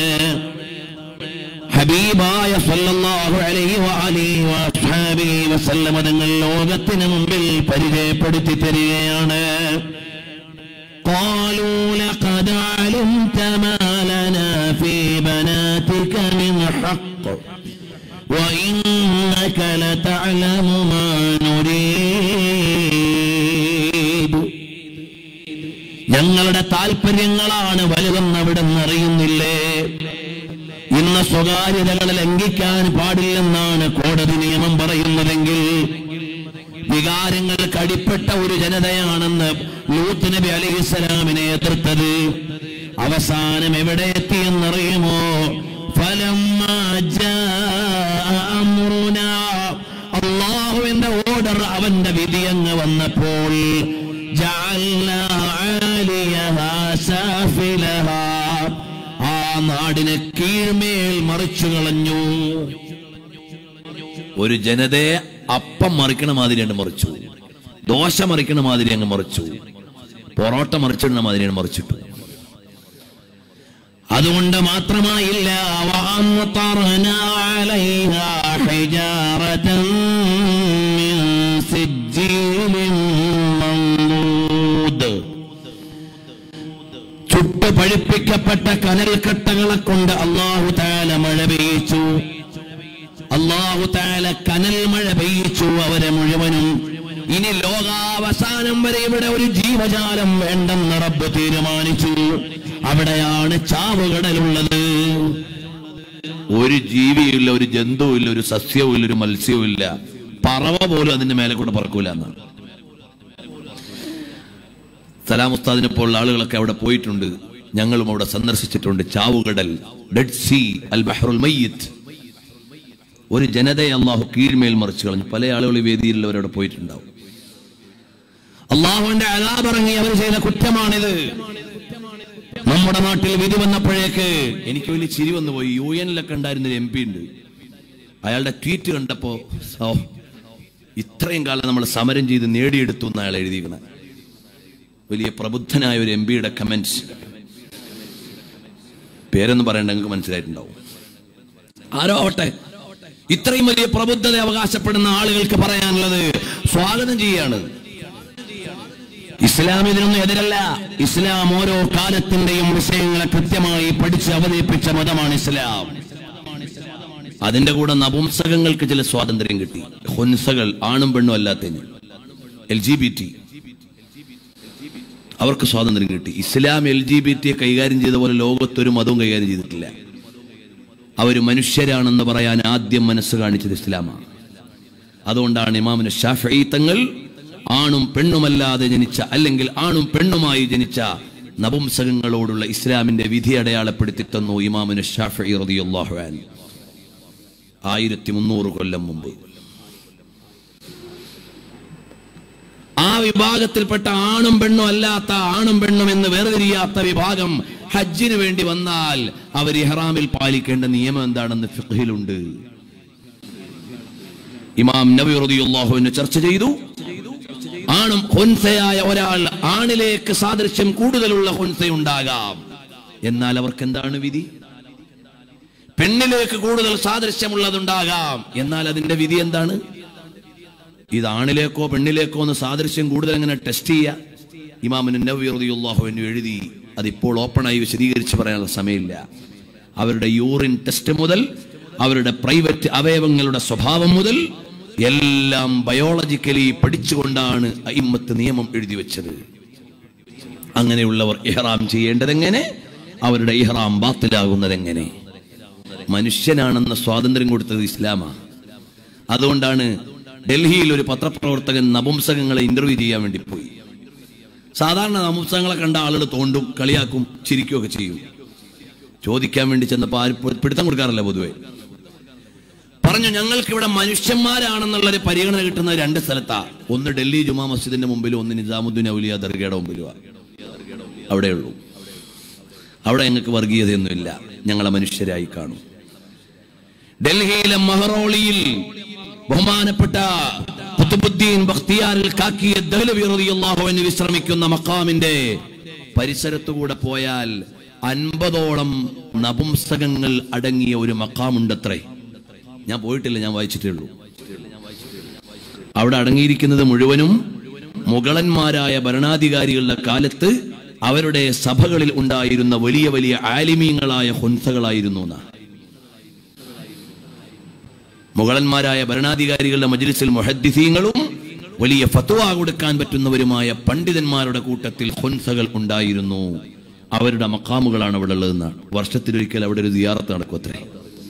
ഹബീബായ സല്ലല്ലാഹു അലൈഹി വഅലിഹി വസല്ലം തങ്ങൾ ലോകത്തിന് മുമ്പിൽ പരിചയപ്പെടുത്തി തരികയാണ്. قالوا لقد علمت ما لنا في بناتك من حق وإنك لتعلم ما نريد. ഞങ്ങളുടെ താല്പര്യങ്ങളാണ് വലുതെന്ന് അവിടുന്ന് അറിയുന്നില്ലേ? ഇന്ന് സ്വകാര്യതകൾ ലംഘിക്കാൻ പാടില്ലെന്നാണ് കോടതി നിയമം പറയുന്നതെങ്കിൽ വികാരങ്ങൾക്ക് അടിപ്പെട്ട ഒരു ജനതയാണെന്ന് ലൂത്ത് നബി അലൈഹിസ്സലാമിനെ എതിർത്തത് അവസാനം എവിടെ എത്തിയെന്നറിയുമോ? ഫലമ്മാ ജാഅ അംറുനാ, അല്ലാഹുവിന്റെ ഓർഡർ, അവന്റെ വിധി അങ്ങ് വന്നപ്പോൾ ജഅൽനാ ആലിയഹാ സാഫിലഹാ, ആ നാടിനെ കീഴ്മേൽ മറിച്ചു കളഞ്ഞു. ഒരു ജനതയെ അപ്പം മറിക്കണ മാതിരി അങ്ങ് മറിച്ചു, ദോശ മറിക്കണ മാതിരി അങ്ങ് മറിച്ചു, പൊറോട്ട മറിച്ചിടുന്ന മാതിരിയാണ് മറിച്ചിട്ടു. അതുകൊണ്ട് മാത്രമായില്ല, വഅംതറനാ അലൈഹാ ഹിജാറതൻ മിൻ സിജ്ജീലിൻ മംദൂദ്, ചുട്ടു പഴുപ്പിക്കപ്പെട്ട കനൽക്കട്ടകളെ കൊണ്ട് അല്ലാഹു തആല മഴ പെയ്യിച്ചു. അല്ലാഹു തആല കനൽ മഴ പെയ്യിച്ചു അവരെ മുഴുവനും. ഇനി ലോകാവസാനം വരെ ഇവിടെ ഒരു ജീവജാലം വേണ്ടെന്ന് റബ്ബ് തീരുമാനിച്ചു. അവിടെയാണ് ചാവുകടലുള്ളത്. ഒരു ജീവിയില്ല, ഒരു ജന്തുവില്ല, ഒരു സസ്യവും ഇല്ല, ഒരു മത്സ്യവും ഇല്ല. പറവ പോലും അതിന്റെ മേലെ കൂടെ പറക്കൂല എന്നാണ്. സലാം ഉസ്താദിനെ പോലുള്ള ആളുകളൊക്കെ അവിടെ പോയിട്ടുണ്ട്. ഞങ്ങളും അവിടെ സന്ദർശിച്ചിട്ടുണ്ട്. ചാവുകടൽ, ഡെഡ് സീ, അൽ ബഹ്റുൽ മയ്യിത്ത്. ഒരു ജനതയെ അള്ളാഹു കീഴ്മേൽ മറിച്ചു കളഞ്ഞു. പല ആളുകൾ വേദിയിലുള്ളവരവിടെ പോയിട്ടുണ്ടാവും. അള്ളാഹുവിന്റെ അദാബ് ഇറങ്ങി അവർ ചെയ്ത കുറ്റമാണിത്. നമ്മുടെ നാട്ടിൽ വിധി വന്നപ്പോഴേക്ക് എനിക്ക് വലിയ ചിരി വന്നു പോയി. UN-ലൊക്കെ ഉണ്ടായിരുന്നൊരു MP ഉണ്ട്. അയാളുടെ ട്വീറ്റ് കണ്ടപ്പോ ഇത്രയും കാലം നമ്മൾ സമരം ചെയ്ത് നേടിയെടുത്തു എന്ന് അയാൾ എഴുതിയിരിക്കണം. വലിയ പ്രബുദ്ധനായ ഒരു MP-യുടെ കമന്റ്സ്. പേരൊന്നും പറയണ്ട, നിങ്ങൾക്ക് മനസ്സിലായിട്ടുണ്ടാവും. ആരോ ആവട്ടെ, ഇത്രയും വലിയ പ്രബുദ്ധത അവകാശപ്പെടുന്ന ആളുകൾക്ക് പറയാനുള്ളത് സ്വാഗതം ചെയ്യാണ്. ഇസ്ലാം ഇതിനൊന്നും എതിരല്ല. ഇസ്ലാം ഓരോ കാലത്തിന്റെയും വിഷയങ്ങളെ കൃത്യമായി പഠിച്ച് അവതരിപ്പിച്ച മതമാണ് ഇസ്ലാം. അതിന്റെ കൂടെ നപുംസകങ്ങൾക്ക് ചില സ്വാതന്ത്ര്യം കിട്ടി. ഹുൻസകൾ, ആണും പെണ്ണും അല്ലാത്തതിന്, LGBT അവർക്ക് സ്വാതന്ത്ര്യം കിട്ടി. ഇസ്ലാം LGBT കൈകാര്യം ചെയ്ത പോലെ ലോകത്തൊരു മതവും കൈകാര്യം ചെയ്തിട്ടില്ല. അവർ മനുഷ്യരാണെന്ന് പറയാൻ ആദ്യം മനസ്സ് കാണിച്ചത് ഇസ്ലാമാണ്. അതുകൊണ്ടാണ് ഇമാമുന ശാഫിഈ തങ്ങൾ ആണും പെണ്ണുമല്ലാതെ ജനിച്ച, അല്ലെങ്കിൽ ആണും പെണ്ണുമായി ജനിച്ച നപുംസകങ്ങളോടുള്ള ഇസ്ലാമിന്റെ വിധി അടയാളപ്പെടുത്തി തന്നു ഇമാമുന ശാഫിഈ റളിയല്ലാഹു അൻഹു 1300 കൊല്ലം മുമ്പ്. ആ വിഭാഗത്തിൽപ്പെട്ട ആണും പെണ്ണും അല്ലാത്ത, ആണും പെണ്ണും എന്ന് വേർതിരിയാത്ത വിഭാഗം ഹജ്ജിന് വേണ്ടി വന്നാൽ അവർ ഇഹ്റാമിൽ പാലിക്കേണ്ട നിയമം എന്താണെന്ന് ഫിഖ്ഹിലുണ്ട്. ഇമാം നബവി റളിയല്ലാഹു അൻഹു ചർച്ച ചെയ്തു. ആണും ഹുൻസയായ ഒരാൾ, ആണിലേക്ക് സാദൃശ്യം കൂടുതലുള്ള ഹുൻസയുണ്ടാകാം, എന്നാൽ അവർക്ക് എന്താണ് വിധി? പെണ്ണിലേക്ക് കൂടുതൽ സാദൃശ്യമുള്ളതുണ്ടാകാം, എന്നാൽ അതിന്റെ വിധി എന്താണ്? ഇത് ആണിലേക്കോ പെണ്ണിലേക്കോ എന്ന് സാദൃശ്യം കൂടുതൽ എങ്ങനെ ടെസ്റ്റ് ചെയ്യുക? ഇമാം നബവി റളിയല്ലാഹു അൻഹു എഴുതി. അതിപ്പോൾ ഓപ്പണായി വിശദീകരിച്ച് പറയാനുള്ള സമയമില്ല. അവരുടെ യൂറിൻ ടെസ്റ്റ് മുതൽ, അവരുടെ പ്രൈവറ്റ് അവയവങ്ങളുടെ സ്വഭാവം മുതൽ എല്ലാം ബയോളജിക്കലി പഠിച്ചുകൊണ്ടാണ് അയിമ്മത്ത് നിയമം എഴുതി വെച്ചത്. അങ്ങനെയുള്ളവർ ഇഹ്റാം ചെയ്യേണ്ടതെങ്ങനെ, അവരുടെ ഇഹ്റാം ബാത്തിലാകുന്നതെങ്ങനെ? മനുഷ്യനാണെന്ന സ്വാതന്ത്ര്യം കൊടുത്തത് ഇസ്ലാമാണ്. അതുകൊണ്ടാണ് ഡൽഹിയിൽ ഒരു പത്രപ്രവർത്തകൻ നപുംസകങ്ങളെ ഇന്റർവ്യൂ ചെയ്യാൻ വേണ്ടി പോയി. സാധാരണ നപുംസകങ്ങളെ കണ്ട ആളുകൾ തോണ്ടും, കളിയാക്കും, ചിരിക്കുകയൊക്കെ ചെയ്യും. ചോദിക്കാൻ വേണ്ടി ചെന്നപ്പോൾ ആരും പിടുത്തം കൊടുക്കാറില്ല. പൊതുവെ പറഞ്ഞു, ഞങ്ങൾക്ക് ഇവിടെ മനുഷ്യന്മാരാണെന്നുള്ളൊരു പരിഗണന കിട്ടുന്ന 2 സ്ഥലത്താ. ഒന്ന് ഡൽഹി ജുമാ മസ്ജിദിന്റെ മുമ്പിലും, ഒന്ന് നിസാമുദ്ദീൻ ഔലിയ ദർഗയുടെ മുമ്പിലുമാണ്. അവിടെയുള്ളൂ. അവിടെ ഞങ്ങൾക്ക് വർഗീയതയൊന്നുമില്ല, ഞങ്ങളെ മനുഷ്യരായി കാണും. ഡൽഹിയിലെ മഹറോളിയിൽ ബഹുമാനപ്പെട്ട ഖുത്ബുദ്ദീൻ ബഖ്തിയാറുൽ കാക്കി ദഹ്ലവി റളിയല്ലാഹു അൻഹു വിശ്രമിക്കുന്ന മഖാമിന്റെ പരിസരത്തുകൂടെ പോയാൽ 50ഓളം നപുംസകങ്ങൾ അടങ്ങിയ ഒരു മഖാമുണ്ടത്രേ. ഞാൻ പോയിട്ടില്ല, ഞാൻ വായിച്ചിട്ടേ ഉള്ളൂ. അവിടെ അടങ്ങിയിരിക്കുന്നത് മുഴുവനും മുഗളന്മാരായ ഭരണാധികാരികളുടെ കാലത്ത് അവരുടെ സഭകളിൽ ഉണ്ടായിരുന്ന വലിയ വലിയ ആലിമീങ്ങളായ ഹുൻസകളായിരുന്നു. മുഗളന്മാരായ ഭരണാധികാരികളുടെ മജ്ലിസിൽ മുഹദ്ദിസീങ്ങളും വലിയ ഫത്വ കൊടുക്കാൻ പറ്റുന്നവരുമായ പണ്ഡിതന്മാരുടെ കൂട്ടത്തിൽ ഹുൻസകൾ ഉണ്ടായിരുന്നു. അവരുടെ മഖാമുകളാണ് അവിടെ ഉള്ളതെന്നാണ്. വർഷത്തിലൊരിക്കൽ അവിടെ ഒരു സിയാറത്ത് നടക്കുമത്രേ.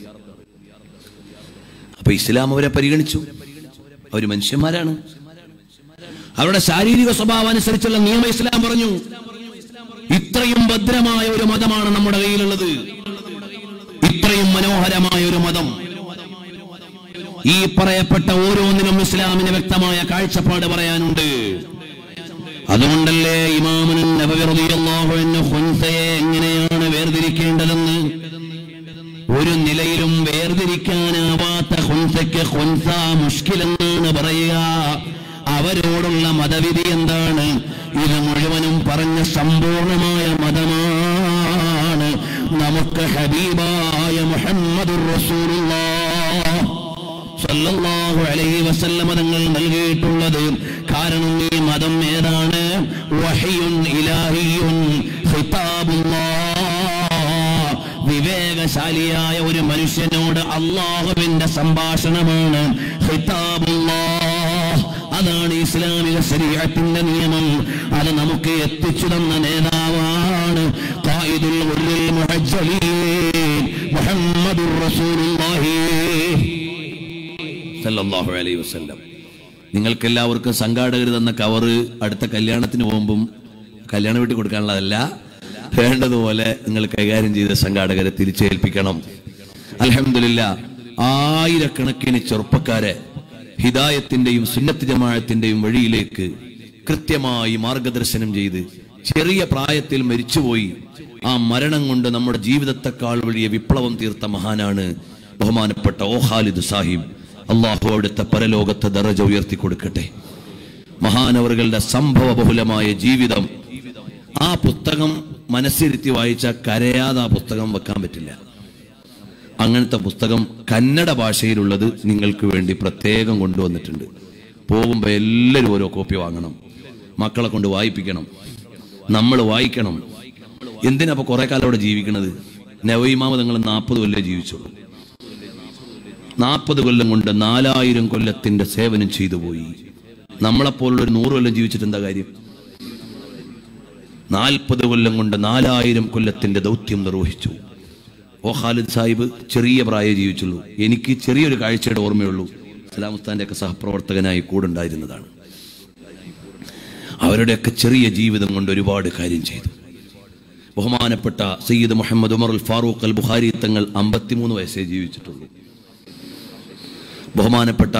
അപ്പൊ ഇസ്ലാം അവരെ പരിഗണിച്ചു. അവർ മനുഷ്യന്മാരാണ്. അവരുടെ ശാരീരിക സ്വഭാവം അനുസരിച്ചുള്ള നിയമം ഇസ്ലാം പറഞ്ഞു. ഇത്രയും ഭദ്രമായ ഒരു മതമാണ് നമ്മുടെ കയ്യിലുള്ളത്. ഇത്രയും മനോഹരമായ ഒരു മതം. ഈ പറയപ്പെട്ട ഓരോന്നിനും ഇസ്ലാമിന് വ്യക്തമായ കാഴ്ചപ്പാട് പറയാനുണ്ട്. അതുകൊണ്ടല്ലേ ഇമാം നബവി റളിയല്ലാഹു അൻഹു ഖുൻസയെ എങ്ങനെയാണ് വേർതിരിക്കേണ്ടതെന്ന് ഒരു നിലയിലും വേർതിരിക്കാനാവാത്ത ഖുൻസയ്ക്ക് ഖുൻസ മുഷ്കിൽ എന്നാണ് പറയുക. അവരോടുള്ള മതവിധി എന്താണ്? ഇത് മുഴുവനും പറഞ്ഞ സമ്പൂർണമായ മതമാണ് നമുക്ക് ഹബീബായ മുഹമ്മദുർ റസൂലുള്ളാഹ് സല്ലല്ലാഹു അലൈഹി വസല്ലം തങ്ങൾ നൽകിയിട്ടുള്ളത്. കാരണം ഈ മതം ഏതാണ്? വഹയ്യുൻ ഇലാഹിയുൻ ഖിതാബുല്ലാഹ്, വിവേകശാലിയായ ഒരു മനുഷ്യനോട് അല്ലാഹുവിന്റെ സംഭാഷണമാണ് ഖിതാബുല്ലാഹ്. അതാണ് ഇസ്ലാമിക ശരീഅത്തിന്റെ നിയമം. അത് നമുക്ക് എത്തിച്ചു തന്ന നേതാവാണ് ഖായിദുൽ ഗുർരിൽ മുഹജ്ജലീൻ മുഹമ്മദുർ റസൂലുള്ളാഹി സല്ലല്ലാഹു അലൈഹി വസല്ലം. നിങ്ങൾക്ക് എല്ലാവർക്കും സംഘാടകർ തന്ന കവറ് അടുത്ത കല്യാണത്തിന് പോകുമ്പം കല്യാണ വീട്ടിൽ കൊടുക്കാനുള്ളതല്ല, വേണ്ടതുപോലെ നിങ്ങൾ കൈകാര്യം ചെയ്ത സംഘാടകരെ തിരിച്ചേൽപ്പിക്കണം. അൽഹംദുലില്ലാ, ആയിരക്കണക്കിന് ചെറുപ്പക്കാരെ ഹിദായത്തിന്റെയും സുന്നത്ത് ജമാഅത്തിന്റെയും വഴിയിലേക്ക് കൃത്യമായി മാർഗദർശനം ചെയ്ത് ചെറിയ പ്രായത്തിൽ മരിച്ചുപോയി. ആ മരണം കൊണ്ട് നമ്മുടെ ജീവിതത്തെക്കാൾ വലിയ വിപ്ലവം തീർത്ത മഹാനാണ് ബഹുമാനപ്പെട്ട ഓ ഖാലിദ് സാഹിബ്. അള്ളാഹു അവിടുത്തെ പരലോകത്തെ ദറജ ഉയർത്തി കൊടുക്കട്ടെ. മഹാനവറുകളുടെ സംഭവ ബഹുലമായ ജീവിതം, ആ പുസ്തകം മനസ്സിരുത്തി വായിച്ചാൽ കരയാതെ ആ പുസ്തകം വെക്കാൻ പറ്റില്ല. അങ്ങനത്തെ പുസ്തകം കന്നഡ ഭാഷയിലുള്ളത് നിങ്ങൾക്ക് വേണ്ടി പ്രത്യേകം കൊണ്ടുവന്നിട്ടുണ്ട്. പോകുമ്പോൾ എല്ലാവരും ഓരോ കോപ്പി വാങ്ങണം, മക്കളെ കൊണ്ട് വായിപ്പിക്കണം, നമ്മൾ വായിക്കണം. എന്തിനാ അപ്പൊ കുറെ കാലം അവിടെ ജീവിക്കണത്? നവയിമാമ നിങ്ങൾ 40 കൊല്ലം ജീവിച്ചുള്ളൂ. 40 കൊല്ലം കൊണ്ട് 4000 കൊല്ലത്തിന്റെ സേവനം ചെയ്തു പോയി. നമ്മളെപ്പോലുള്ള ഒരു 100 കൊല്ലം ജീവിച്ചിട്ട് എന്താ കാര്യം? 40 കൊല്ലം കൊണ്ട് 4000 കൊല്ലത്തിന്റെ ദൗത്യം നിർവഹിച്ചു. ഓ ഖാലിദ് സാഹിബ് ചെറിയ പ്രായം ജീവിച്ചുള്ളൂ. എനിക്ക് ചെറിയൊരു കാഴ്ചയുടെ ഓർമ്മയുള്ളൂ. സലാം ഉസ്താദിന്റെ ഒക്കെ സഹപ്രവർത്തകനായി കൂടെ ഉണ്ടായിരുന്നതാണ്. അവരുടെയൊക്കെ ചെറിയ ജീവിതം കൊണ്ട് ഒരുപാട് കാര്യം ചെയ്തു. ബഹുമാനപ്പെട്ട സയ്യിദ് മുഹമ്മദ് ഉമർ അൽ ഫാറൂഖ് അൽ ബുഖാരി തങ്ങൾ 53 വയസ്സേ ജീവിച്ചിട്ടുള്ളൂ. ബഹുമാനപ്പെട്ട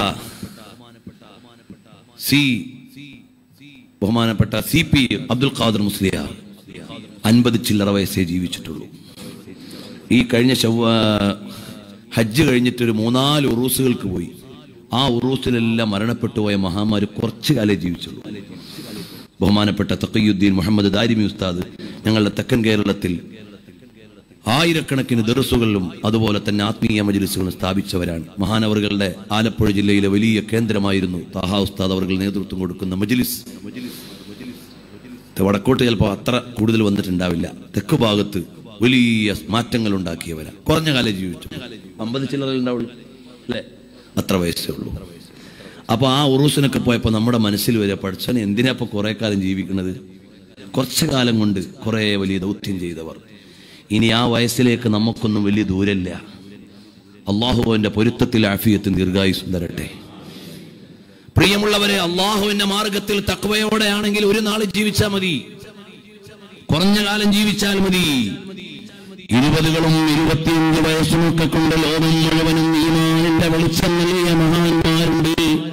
CP അബ്ദുൽ ഖാദർ മുസ്ലിയാർ 50 ചില്ലറ വയസ്സേ ജീവിച്ചിട്ടുള്ളൂ. ഈ കഴിഞ്ഞ ഹജ്ജ് കഴിഞ്ഞിട്ടൊരു 3-4 ഉറൂസുകൾക്ക് പോയി. ആ ഉറൂസിലെല്ലാം മരണപ്പെട്ടു പോയ മഹാന്മാർ കുറച്ചു കാലേ ജീവിച്ചുള്ളൂ. ബഹുമാനപ്പെട്ട തഖിയുദ്ദീൻ മുഹമ്മദ് ദാരിമി ഉസ്താദ് ഞങ്ങളുടെ തെക്കൻ കേരളത്തിൽ ആയിരക്കണക്കിന് ദർസുകളിലും അതുപോലെ തന്നെ ആത്മീയ മജ്ലിസുകളും സ്ഥാപിച്ചവരാണ്. മഹാനവറുകളുടെ ആലപ്പുഴ ജില്ലയിലെ വലിയ കേന്ദ്രമായിരുന്നു താഹ ഉസ്താദ് അവർ നേതൃത്വം കൊടുക്കുന്ന മജ്ലിസ്. വടക്കോട്ട് ചിലപ്പോൾ അത്ര കൂടുതൽ വന്നിട്ടുണ്ടാവില്ല. തെക്ക് ഭാഗത്ത് വലിയ മാറ്റങ്ങൾ ഉണ്ടാക്കിയവരാ. കുറഞ്ഞ കാലം ജീവിച്ചു. 50 ചില്ലറ ഉണ്ടാവുള്ളൂ അല്ലേ? അത്ര വയസ്സേ ഉള്ളൂ. അപ്പൊ ആ ഉറൂസിനൊക്കെ പോയപ്പോൾ നമ്മുടെ മനസ്സിൽ വരെ പഠിച്ചനെ എന്തിനാ ഇപ്പൊ കുറെ കാലം ജീവിക്കുന്നത്? കുറച്ചു കാലം കൊണ്ട് കുറെ വലിയ ദൗത്യം ചെയ്തവർ. ഇനി ആ വയസ്സിലേക്ക് നമുക്കൊന്നും വലിയ ദൂരമില്ല. അള്ളാഹുവിന്റെ പൊരുത്തത്തിൽ ആഫിയത്തും ദീർഘായുസ്സും തരട്ടെ. പ്രിയമുള്ളവരെ, അള്ളാഹുവിന്റെ മാർഗത്തിൽ തഖ്വയോടെയാണെങ്കിൽ ഒരു നാൾ ജീവിച്ചാൽ മതി, കുറഞ്ഞ കാലം ജീവിച്ചാൽ മതി. 20കളും 25 വയസ്സുമൊക്കെ കൊണ്ട് ലോകം മുഴുവനും ഈമാനിന്റെ വെളിച്ചം നൽകിയ മഹാന്മാരുണ്ട്.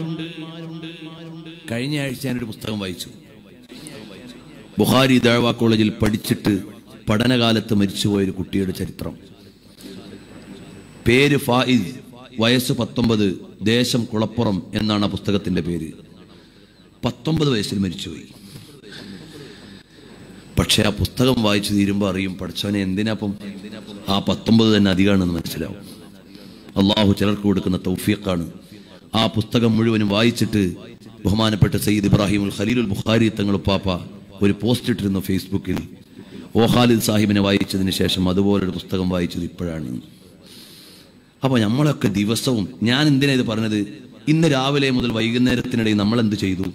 കഴിഞ്ഞ ആഴ്ച ഞാനൊരു പുസ്തകം വായിച്ചു. ബുഖാരി ദഅവ കോളേജിൽ പഠിച്ചിട്ട് പഠനകാലത്ത് മരിച്ചുപോയൊരു കുട്ടിയുടെ ചരിത്രം. പേര് ഫായിസ്, വയസ്സ് 19, ദേശം കുളപ്പുറം എന്നാണ് ആ പുസ്തകത്തിന്റെ പേര്. 19 വയസ്സിൽ മരിച്ചുപോയി. പക്ഷെ ആ പുസ്തകം വായിച്ചു തീരുമ്പോൾ അറിയും പഠിച്ചവനെ എന്തിനാപ്പം ആ 19 തന്നെ അധികമാണെന്ന് മനസ്സിലാവും. അള്ളാഹു ചിലർക്ക് കൊടുക്കുന്ന തൗഫീഖാണ്. ആ പുസ്തകം മുഴുവനും വായിച്ചിട്ട് ബഹുമാനപ്പെട്ട സയ്യിദ് ഇബ്രാഹിം അൽ ഖലീലുൽ ബുഖാരി തങ്ങൾ പാപ്പ ഒരു പോസ്റ്റ് ഇട്ടിരുന്നു ഫേസ്ബുക്കിൽ. ഓ ഖാലിദ് സാഹിബിനെ വായിച്ചതിന് ശേഷം അതുപോലൊരു പുസ്തകം വായിച്ചത് ഇപ്പോഴാണ്. അപ്പൊ നമ്മളൊക്കെ ദിവസവും, ഞാൻ എന്തിനാ ഇത് പറഞ്ഞത്, ഇന്ന് രാവിലെ മുതൽ വൈകുന്നേരത്തിനിടയിൽ നമ്മൾ എന്ത് ചെയ്തു?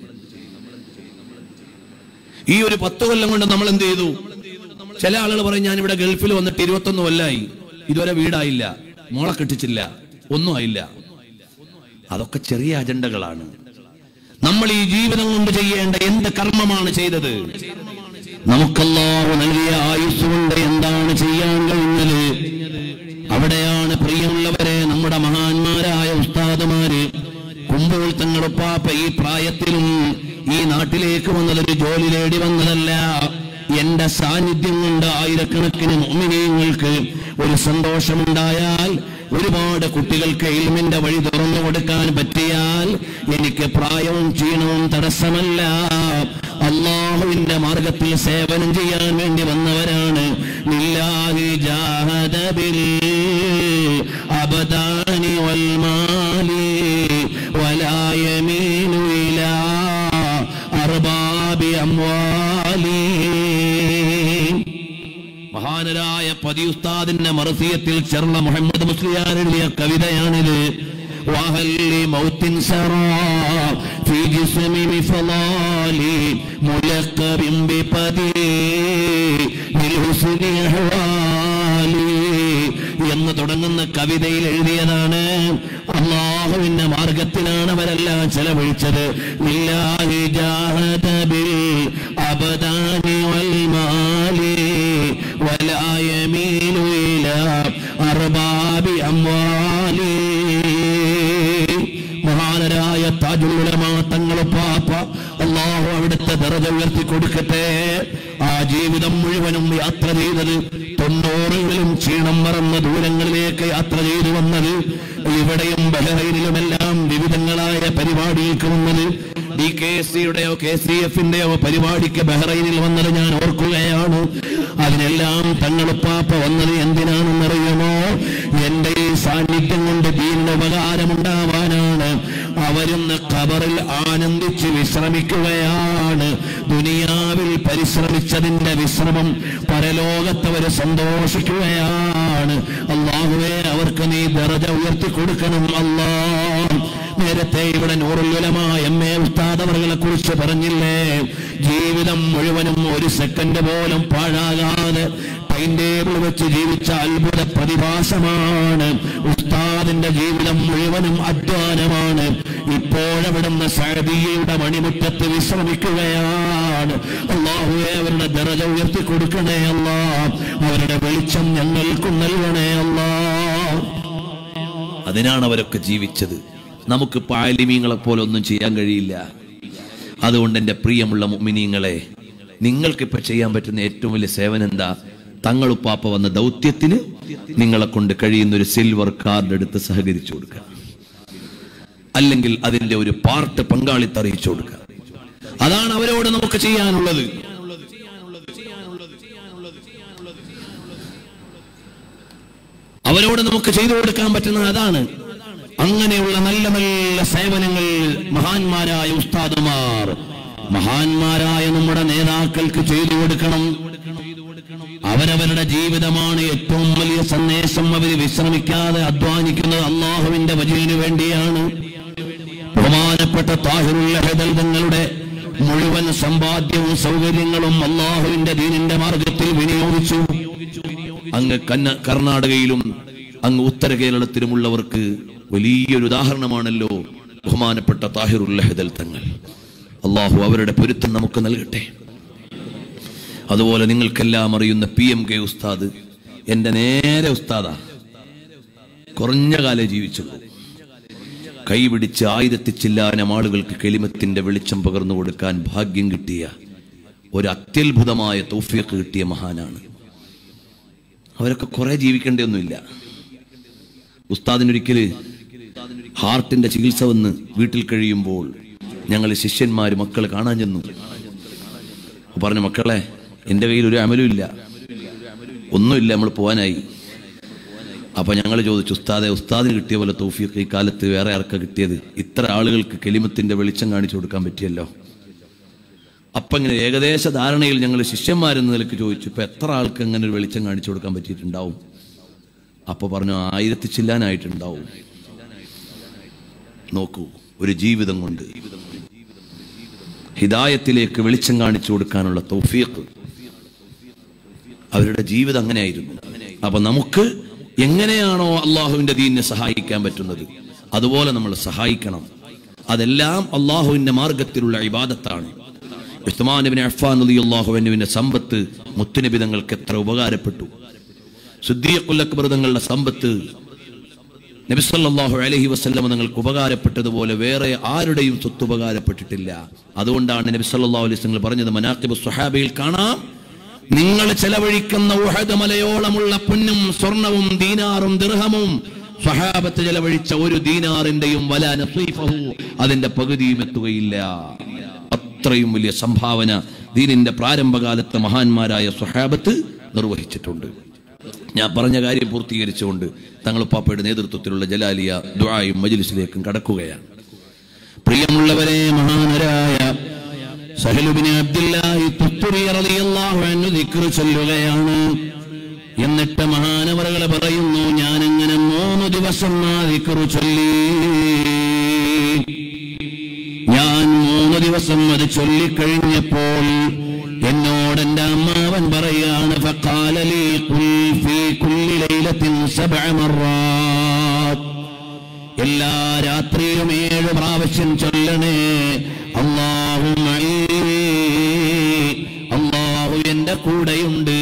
ഈ ഒരു 10 കൊല്ലം കൊണ്ട് നമ്മൾ എന്ത് ചെയ്തു? ചില ആളുകൾ പറയും ഞാൻ ഇവിടെ ഗൾഫിൽ വന്നിട്ട് 21 കൊല്ലായി, ഇതുവരെ വീടായില്ല, മോളെ കെട്ടിച്ചില്ല, ഒന്നും ആയില്ല. അതൊക്കെ ചെറിയ അജണ്ടകളാണ്. നമ്മൾ ഈ ജീവിതം കൊണ്ട് ചെയ്യേണ്ട എന്ത് കർമ്മമാണ് ചെയ്തത്? നമുക്കല്ലാഹു നൽകിയ ആയുസ് കൊണ്ട് എന്താണ് ചെയ്യാൻ കഴിഞ്ഞത്? അവിടെയാണ് പ്രിയമുള്ളവരെ നമ്മുടെ മഹാന്മാരായ ഉസ്താദുമാര് കുമ്പോൾ തങ്ങളുപ്പാപ്പ ഈ പ്രായത്തിലും ഈ നാട്ടിലേക്ക് വന്നതൊരു ജോലി നേടി വന്നതല്ല. എന്റെ സാന്നിധ്യം കൊണ്ട് ആയിരക്കണക്കിന് മുഅ്മിനീങ്ങൾക്ക് ഒരു സന്തോഷമുണ്ടായാൽ, ഒരുപാട് കുട്ടികൾക്ക് ഇൽമിന്റെ വഴി തുറന്നു കൊടുക്കാൻ പറ്റിയാൽ എനിക്ക് പ്രായവും ക്ഷീണവും തടസ്സമല്ല. അല്ലാഹുവിന്റെ മാർഗത്തിൽ സേവനം ചെയ്യാൻ വേണ്ടി വന്നവരാണ്. ലില്ലാഹി ജാഹദ ബിൽ അബദാനി വൽ മാലി വലാ യമീനു ഇലാ അർബാബി അംവാലി. മഹാനരായ പതി ഉസ്താദിന്റെ മർസിയത്തിൽ ചെർള മുഹമ്മദ് മുസ്ലിയാർ എഴുതിയ കവിതയാണിത്. വഹല്ലി മൗത്തിൻ സറാ ഫീ ജിസ്മി മിഫളാലി മുലഖബിൻ ബിപദി മിൽ ഹുസ്നി അഹ്വാലി എന്ന് തുടങ്ങുന്ന കവിതയിൽ എഴുതിയതാണ്. അല്ലാഹുവിന്റെ മാർഗത്തിലാണ് അവരെല്ലാം ചെലവഴിച്ചത്. ലില്ലാഹി ജാഹദ ബിൽ അബദാനി വൽ മാലി അല്ലാഹു അവിടുത്തെ ദറജ ഉയർത്തി കൊടുക്കട്ടെ. ആ ജീവിതം മുഴുവനും യാത്ര ചെയ്തത്, 90കളിലും ക്ഷീണം മറന്ന ദൂരങ്ങളിലേക്ക് യാത്ര ചെയ്തു വന്നത്, ഇവിടെയും ബഹ്റൈനിലുമെല്ലാം വിവിധങ്ങളായ പരിപാടികൾക്ക് വന്നത്, DKSCയുടെയോ KCF-ന്റെയോ പരിപാടിക്ക് ബഹ്റൈനിൽ വന്നത് ഞാൻ ഓർക്കുകയാണ്. അതിനെല്ലാം തങ്ങളുപ്പാപ്പ വന്നത് എന്തിനാണെന്നറിയുമോ? എന്റെ ഈ സാന്നിധ്യം കൊണ്ട് ദീനിന് ഉപകാരമുണ്ടാവാനാണ്. അവരിന്ന് ഖബറിൽ ആനന്ദിച്ച് വിശ്രമിക്കുകയാണ്. ദുനിയാവിൽ പരിശ്രമിച്ചതിന്റെ വിശ്രമം പരലോകത്തവർ സന്തോഷിക്കുകയാണ്. അല്ലാഹുവേ, അവർക്ക് നീ ദറജ ഉയർത്തി കൊടുക്കണം അല്ലാഹ്. നേരത്തെ ഇവിടെ നൂറുൽ ഉലമാ MA ഉസ്താദ് അവരെ കുറിച്ച് പറഞ്ഞില്ലേ? ജീവിതം മുഴുവനും ഒരു സെക്കൻഡ് പോലും പാഴാകാതെ ടൈം ടേബിൾ വെച്ച് ജീവിച്ച അത്ഭുത പ്രതിഭാസമാണ്. ഉസ്താദിന്റെ ജീവിതം മുഴുവനും അധ്വാനമാണ്. ഇപ്പോഴവിടുന്ന് സഅദിയയുടെ മണിമുറ്റത്ത് വിശ്രമിക്കുകയാണ്. അല്ലാഹുവേ, അവരുടെ ദറജ ഉയർത്തി കൊടുക്കണേ അല്ലാഹ്. അവരുടെ വെളിച്ചം ഞങ്ങൾക്കും നൽകണേ അല്ലാഹ്. അതിനാണ് അവരൊക്കെ ജീവിച്ചത്. നമുക്ക് പാലിമീങ്ങളെ പോലെ ഒന്നും ചെയ്യാൻ കഴിയില്ല. അതുകൊണ്ട് എൻ്റെ പ്രിയമുള്ള മുഅ്മിനീങ്ങളെ, നിങ്ങൾക്കിപ്പോ ചെയ്യാൻ പറ്റുന്ന ഏറ്റവും വലിയ സേവനം എന്താ? തങ്ങളുപ്പാപ്പ വന്ന ദൗത്യത്തിന് നിങ്ങളെ കൊണ്ട് കഴിയുന്ന ഒരു സിൽവർ കാർഡ് എടുത്ത് സഹകരിച്ചു കൊടുക്കുക, അല്ലെങ്കിൽ അതിന്റെ ഒരു പാർട്ട് പങ്കാളിത്തം അറിയിച്ചു കൊടുക്കുക. അതാണ് അവരോട് നമുക്ക് ചെയ്യാനുള്ളത്. അവരോട് നമുക്ക് ചെയ്തു കൊടുക്കാൻ പറ്റുന്നത് അതാണ്. അങ്ങനെയുള്ള നല്ല നല്ല സേവനങ്ങൾ മഹാന്മാരായ ഉസ്താദുമാർ, മഹാന്മാരായ നമ്മുടെ നേതാക്കൾക്ക് ചെയ്തു കൊടുക്കണം. അവരവരുടെ ജീവിതമാണ് ഏറ്റവും വലിയ സന്ദേശം. അവർ വിശ്രമിക്കാതെ അധ്വാനിക്കുന്നത് അല്ലാഹുവിന്റെ വജീന് വേണ്ടിയാണ്. ബഹുമാനപ്പെട്ട താഹിറുൽ അഹദൽ തങ്ങളുടെ മുഴുവൻ സമ്പാദ്യവും സൗകര്യങ്ങളും അല്ലാഹുവിന്റെ ദീനിന്റെ മാർഗത്തിൽ വിനിയോഗിച്ചു. അങ്ങ് കർണാടകയിലും അങ്ങ് ഉത്തര കേരളത്തിലുമുള്ളവർക്ക് വലിയൊരു ഉദാഹരണമാണല്ലോ ബഹുമാനപ്പെട്ട താഹിറുൽ അഹദൽ തങ്ങൾ. അല്ലാഹു അവരുടെ പൊരുത്തം നമുക്ക് നൽകട്ടെ. അതുപോലെ നിങ്ങൾക്കെല്ലാം അറിയുന്ന PMK ഉസ്താദ് എന്റെ നേരെ ഉസ്താദാ. കുറഞ്ഞ കാലം ജീവിച്ചുള്ളൂ. കൈപിടിച്ച് 1000 ചില്ലാനം ആളുകൾക്ക് കലിമത്തിന്റെ വെളിച്ചം പകർന്നു കൊടുക്കാൻ ഭാഗ്യം കിട്ടിയ ഒരു അത്യത്ഭുതമായ തൗഫീഖ് കിട്ടിയ മഹാനാണ്. അവരൊക്കെ കുറെ ജീവിക്കേണ്ടതൊന്നുമില്ല. ഉസ്താദിനൊരിക്കല് ഹാർട്ടിന്റെ ചികിത്സ വന്ന് വീട്ടിൽ കഴിയുമ്പോൾ ഞങ്ങൾ ശിഷ്യന്മാര് മക്കളെ കാണാൻ ചെന്നു. പറഞ്ഞു, മക്കളെ, എൻ്റെ കയ്യിൽ ഒരു അമലും ഇല്ല, ഒന്നുമില്ല, നമ്മൾ പോവാനായി. അപ്പൊ ഞങ്ങൾ ചോദിച്ചു, ഉസ്താദിന് കിട്ടിയ പോലെ തൗഫീഖ് ഈ കാലത്ത് വേറെ ആർക്കാ കിട്ടിയത്? ഇത്ര ആളുകൾക്ക് കലിമത്തിന്റെ വെളിച്ചം കാണിച്ചു കൊടുക്കാൻ പറ്റിയല്ലോ. അപ്പൊ ഇങ്ങനെ ഏകദേശ ധാരണയിൽ ഞങ്ങൾ ശിഷ്യന്മാരെന്ന നിലയ്ക്ക് ചോദിച്ചു, ഇപ്പൊ എത്ര ആൾക്ക് അങ്ങനെ ഒരു വെളിച്ചം കാണിച്ചു കൊടുക്കാൻ പറ്റിയിട്ടുണ്ടാവും? അപ്പൊ പറഞ്ഞു, 1000 ചില്ലാനായിട്ടുണ്ടാവും. നോക്കൂ, ഒരു ജീവിതം കൊണ്ട് ഹിദായത്തിലേക്ക് വെളിച്ചം കാണിച്ചു കൊടുക്കാനുള്ള തൗഫീഖ്. അവരുടെ ജീവിതം അങ്ങനെയായിരുന്നു. അപ്പൊ നമുക്ക് എങ്ങനെയാണോ അള്ളാഹുവിന്റെ ദീനിനെ സഹായിക്കാൻ പറ്റുന്നത് അതുപോലെ നമ്മൾ സഹായിക്കണം. അതെല്ലാം അള്ളാഹുവിന്റെ മാർഗത്തിലുള്ള ഇബാദത്താണ്. ഉസ്മാൻ ഇബ്നു അഫ്ഫാൻ റളിയല്ലാഹു അൻഹുവിന്റെ സമ്പത്ത് മുത്തുനബി തങ്ങൾക്ക് എത്ര ഉപകാരപ്പെട്ടു. സിദ്ദീഖുൽ അക്ബർ തങ്ങളുടെ സമ്പത്ത് നബി സല്ലല്ലാഹു അലൈഹി വസല്ലം തങ്ങൾക്ക് ഉപകാരപ്പെട്ടതുപോലെ വേറെ ആരുടെയും സ്വത്ത് ഉപകാരപ്പെട്ടിട്ടില്ല. അതുകൊണ്ടാണ് നബി സല്ലല്ലാഹു അലൈഹി വസല്ലം പറഞ്ഞത്, മനാഖിബുസ് സ്വഹാബയിൽ കാണാം, നിങ്ങൾ ചെലവഴിക്കുന്ന ഉഹദ് മലയോളമുള്ള പൊന്നും സ്വർണവും ദീനാറും ദിർഹമും സ്വഹാബത്ത് ചെലവഴിച്ച ഒരു ദീനാറിന്റെയും വലാ നസീഫഹു, അതിന്റെ പകുതിയും എത്തുകയില്ല. അത്രയും വലിയ സംഭാവന ദീനിന്റെ പ്രാരംഭകാലത്ത് മഹാന്മാരായ സ്വഹാബത്ത് നിർവഹിച്ചിട്ടുണ്ട്. ഞാൻ പറഞ്ഞ കാര്യം പൂർത്തീകരിച്ചുകൊണ്ട് തങ്ങളുപ്പാപ്പയുടെ നേതൃത്വത്തിലുള്ള ജലാലിയ ദുആയും മജ്ലിസിലേക്കും കടക്കുകയാണ്. പ്രിയമുള്ളവരെ, മഹാനരായ സഹൽ ഇബ്നു അബ്ദുല്ലാഹി തുസ്തുരി റളിയല്ലാഹു അൻഹു ദിക്ർ ചൊല്ലുകയാണ്. എന്നിട്ട് മഹാനവറുകൾ പറയുന്നു, ഞാനങ്ങനെ 3 ദിവസം ആ ദിക്ർ ചൊല്ലി. ഞാൻ 3 ദിവസം അത് ചൊല്ലിക്കഴിഞ്ഞപ്പോൾ എന്നോട് എൻ്റെ അമ്മാവൻ പറയാണ്, ഫഖാല ലീ ഖുൽ ഫീ കുല്ലി ലൈലത്തിൻ 7 മർറാത്ത്, എല്ലാ രാത്രിയും 7 പ്രാവശ്യം ചൊല്ലണേ, അല്ലാഹു മഈ, അല്ലാഹു എൻ്റെ കൂടെയുണ്ട്.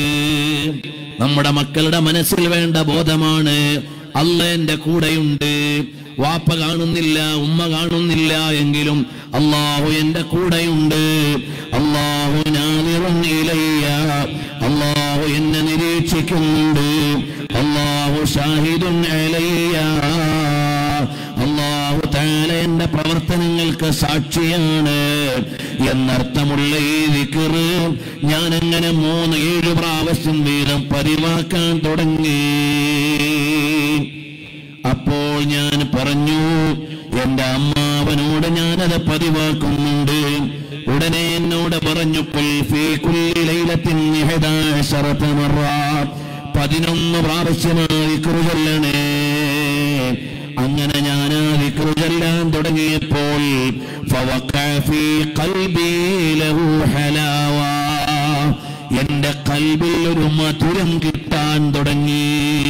നമ്മുടെ മക്കളുടെ മനസ്സിൽ വേണ്ട ബോധമാണ്, അല്ലാഹ് എൻ്റെ കൂടെയുണ്ട്. വാപ്പ കാണുന്നില്ല, ഉമ്മ കാണുന്നില്ല എങ്കിലും അല്ലാഹു എന്റെ കൂടെയുണ്ട്. അല്ലാഹു നാദിറുൻ ഇലയ്യ, അല്ലാഹു എന്നെ നിരീക്ഷിക്കുന്നുണ്ട്. അല്ലാഹു ഷാഹിദുൻ അലയ്യ, അല്ലാഹു തആല എന്റെ പ്രവർത്തനങ്ങൾക്ക് സാക്ഷിയാണ് എന്നർത്ഥമുള്ള ഈ ദിക്ർ ഞാൻ അങ്ങനെ 3-7 പ്രാവശ്യം വീതം പതിവാക്കാൻ തുടങ്ങി. അപ്പോൾ ഞാൻ പറഞ്ഞു, എന്റെ അമ്മാവനോട് ഞാനത് പതിവാക്കുന്നുണ്ട്. ഉടനെ എന്നോട് പറഞ്ഞു, ഖുൽ ഫീ കുല്ലി ലൈലത്തിൻ 11 മറ, 11 പ്രാവശ്യമായി ദിക്ർ ചൊല്ലണേ. അങ്ങനെ ഞാൻ ആ ദിക്ർ ചൊല്ലാൻ തുടങ്ങിയപ്പോൾ ഫവഖഅ ഫീ ഖൽബി ലഹു ഹലാവ, എന്റെ ഖൽബിൽ ഒരു മധുരം കിട്ടാൻ തുടങ്ങി.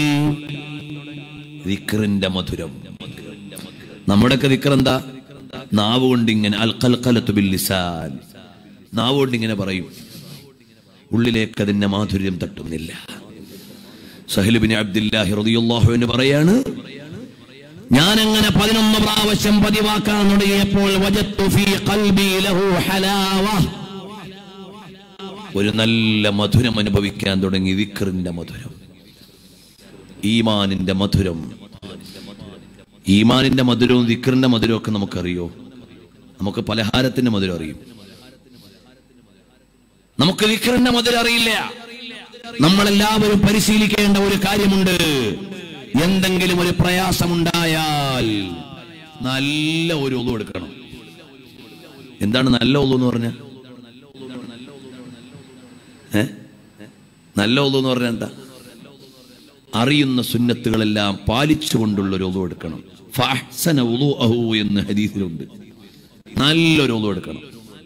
ദിക്റിന്റെ മധുരം. നമ്മുടെയൊക്കെ ദിക്ർ എന്താ? നാവ് കൊണ്ട് ഇങ്ങനെ അൽ ഖൽഖലതു ബിൽ ലിസാൻ, നാവ് കൊണ്ട് ഇങ്ങനെ പറയും, ഉള്ളിലേക്ക് അതിന്റെ മാധുര്യം തട്ടുന്നില്ല. സഹൽ ഇബ്നു അബ്ദുല്ലാഹി റളിയല്ലാഹു അൻഹു പറയാണ്, ഞാൻ അങ്ങനെ 11 പ്രാവശ്യം പതിവാക്കാൻ തുടങ്ങിയപ്പോൾ വജത്തു ഫീ ഖൽബി ലഹു ഹലാവ, ഒരു നല്ല മധുരം അനുഭവിക്കാൻ തുടങ്ങി. ദിക്റിന്റെ മധുരം, ഈമാനിന്റെ മധുരം. ഈമാനിന്റെ മധുരവും ദിക്റിന്റെ മധുരവും ഒക്കെ നമുക്കറിയോ? നമുക്ക് പലഹാരത്തിന്റെ മധുരം അറിയും, നമുക്ക് ദിക്റിന്റെ മധുരം അറിയില്ല. നമ്മളെല്ലാവരും പരിശീലിക്കേണ്ട ഒരു കാര്യമുണ്ട്. എന്തെങ്കിലും ഒരു പ്രയാസമുണ്ടായാൽ നല്ല ഒരു ഒളു എടുക്കണം. എന്താണ് നല്ല ഒളു എന്ന് പറഞ്ഞ? നല്ല ഒളു എന്ന് പറഞ്ഞാൽ എന്താ? അറിയുന്ന സുന്നത്തുകളെല്ലാം പാലിച്ചുകൊണ്ടുള്ള ഒരു ഒളു എടുക്കണം. ഫഅഹ്സന വുളൂഅഹു എന്ന് ഹദീസിലുണ്ട്. നല്ലൊരു ഒളു എടുക്കണം.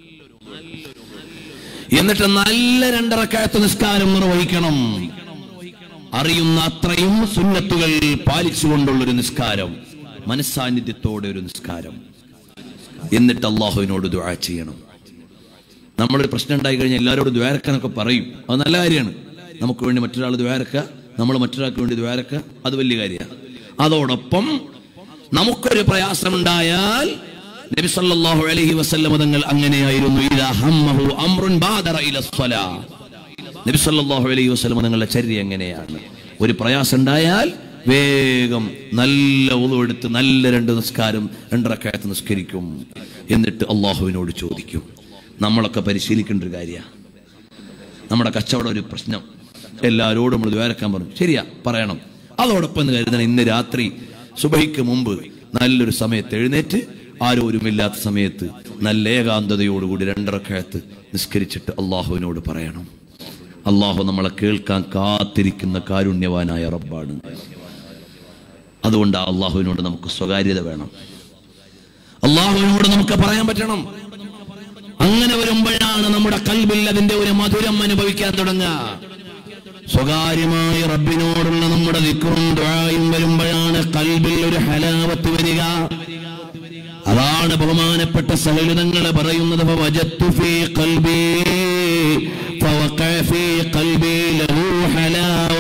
എന്നിട്ട് നല്ല 2 റക്അത്ത് നിസ്കാരം നിർവഹിക്കണം. അറിയുന്ന അത്രയും സുന്നത്തുകൾ പാലിച്ചുകൊണ്ടുള്ളൊരു നിസ്കാരം, മനസ്സാന്നിധ്യത്തോടെ ഒരു നിസ്കാരം. എന്നിട്ട് അള്ളാഹുവിനോട് ദുആ ചെയ്യണം. നമ്മളൊരു പ്രശ്നം ഉണ്ടായി കഴിഞ്ഞാൽ എല്ലാവരോടും ദുആരക്കാനൊക്കെ പറയും, അത് നല്ല കാര്യമാണ്. നമുക്ക് വേണ്ടി മറ്റൊരാൾ ദുആരക്കുക, നമ്മൾ മറ്റൊരാൾക്ക് വേണ്ടി ദുആരക്കുക, അത് വലിയ കാര്യമാണ്. അതോടൊപ്പം നമുക്കൊരു പ്രയാസമുണ്ടായാൽ നബി സല്ലല്ലാഹു അലൈഹി വസല്ലം തങ്ങൾ അങ്ങനെയായിരുന്നു. ഇദാ ഹമ്മഹു അംറുൻ ബാദറ ഇലസ്സലാ, നബി സല്ലല്ലാഹു അലൈഹി വസല്ലം തങ്ങളുടെ ചര്യ എങ്ങനെയാണ്? ഒരു പ്രയാസം ഉണ്ടായാൽ വേഗം നല്ല വുളു എടുത്ത് നല്ല 2 നിസ്കാരം 2 റക്അത്ത് നിസ്കരിക്കും. എന്നിട്ട് അള്ളാഹുവിനോട് ചോദിക്കും. നമ്മളൊക്കെ പരിശീലിക്കേണ്ട ഒരു കാര്യമാണ്. നമ്മുടെ കച്ചവടം ഒരു പ്രശ്നം, എല്ലാവരോടും നമ്മൾ ദ്വാരക്കാൻ പറഞ്ഞു, ശരിയാ പറയണം. അതോടൊപ്പം കരുതണം, ഇന്ന് രാത്രി സുബഹിക്ക് മുമ്പ് നല്ലൊരു സമയത്ത് എഴുന്നേറ്റ് ആരോരുമില്ലാത്ത സമയത്ത് നല്ല ഏകാന്തതയോടുകൂടി 2 റക്അത്ത് നിസ്കരിച്ചിട്ട് അള്ളാഹുവിനോട് പറയണം. അള്ളാഹു നമ്മളെ കേൾക്കാൻ കാത്തിരിക്കുന്ന കാരുണ്യവാനായ റബ്ബാണ്. അതുകൊണ്ട് ആ അള്ളാഹുവിനോട് നമുക്ക് സ്വകാര്യത വേണം, അള്ളാഹുവിനോട് നമുക്ക് പറയാൻ പറ്റണം. അങ്ങനെ വരുമ്പോഴാണ് നമ്മുടെ ഖൽബിൽ അതിന്റെ ഒരു മധുരം അനുഭവിക്കാൻ തുടങ്ങുക. സ്വകാര്യമായ റബ്ബിനോടുള്ള നമ്മുടെ ദിക്റും ദുആയും വരുമ്പോഴാണ് ഖൽബിൽ ഒരു ഹലാവത്ത് വരിക. അതാണ് ബഹുമാനപ്പെട്ട സഹലുതങ്ങൾ പറയുന്നത്, വജത്തു ഫീ ഖൽബി ഫവഖഅ ഫീ ഖൽബി ലഹു ഹലാവ.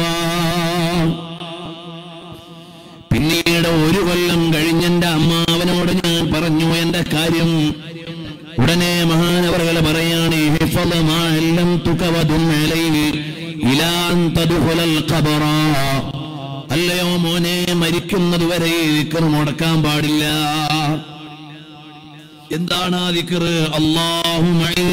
പിന്നീട് 1 കൊല്ലം കഴിഞ്ഞ് എന്റെ അമ്മാവനോട് ഞാൻ പറഞ്ഞു എന്റെ കാര്യം. ഉടനെ മഹാനവറുകൾ പറയാണ്, ഹിഫള മാ അല്ലംതുക വദും അലൈഹി ഇലാ അൻ തദ്ഖുലൽ ഖബറ. അല്ലയോ മോനെ, മരിക്കുന്നത് വരെ ദിക്ർ മുടക്കാൻ പാടില്ല. എന്താണ് ആ ദിക്ർ? അല്ലാഹു മഈ,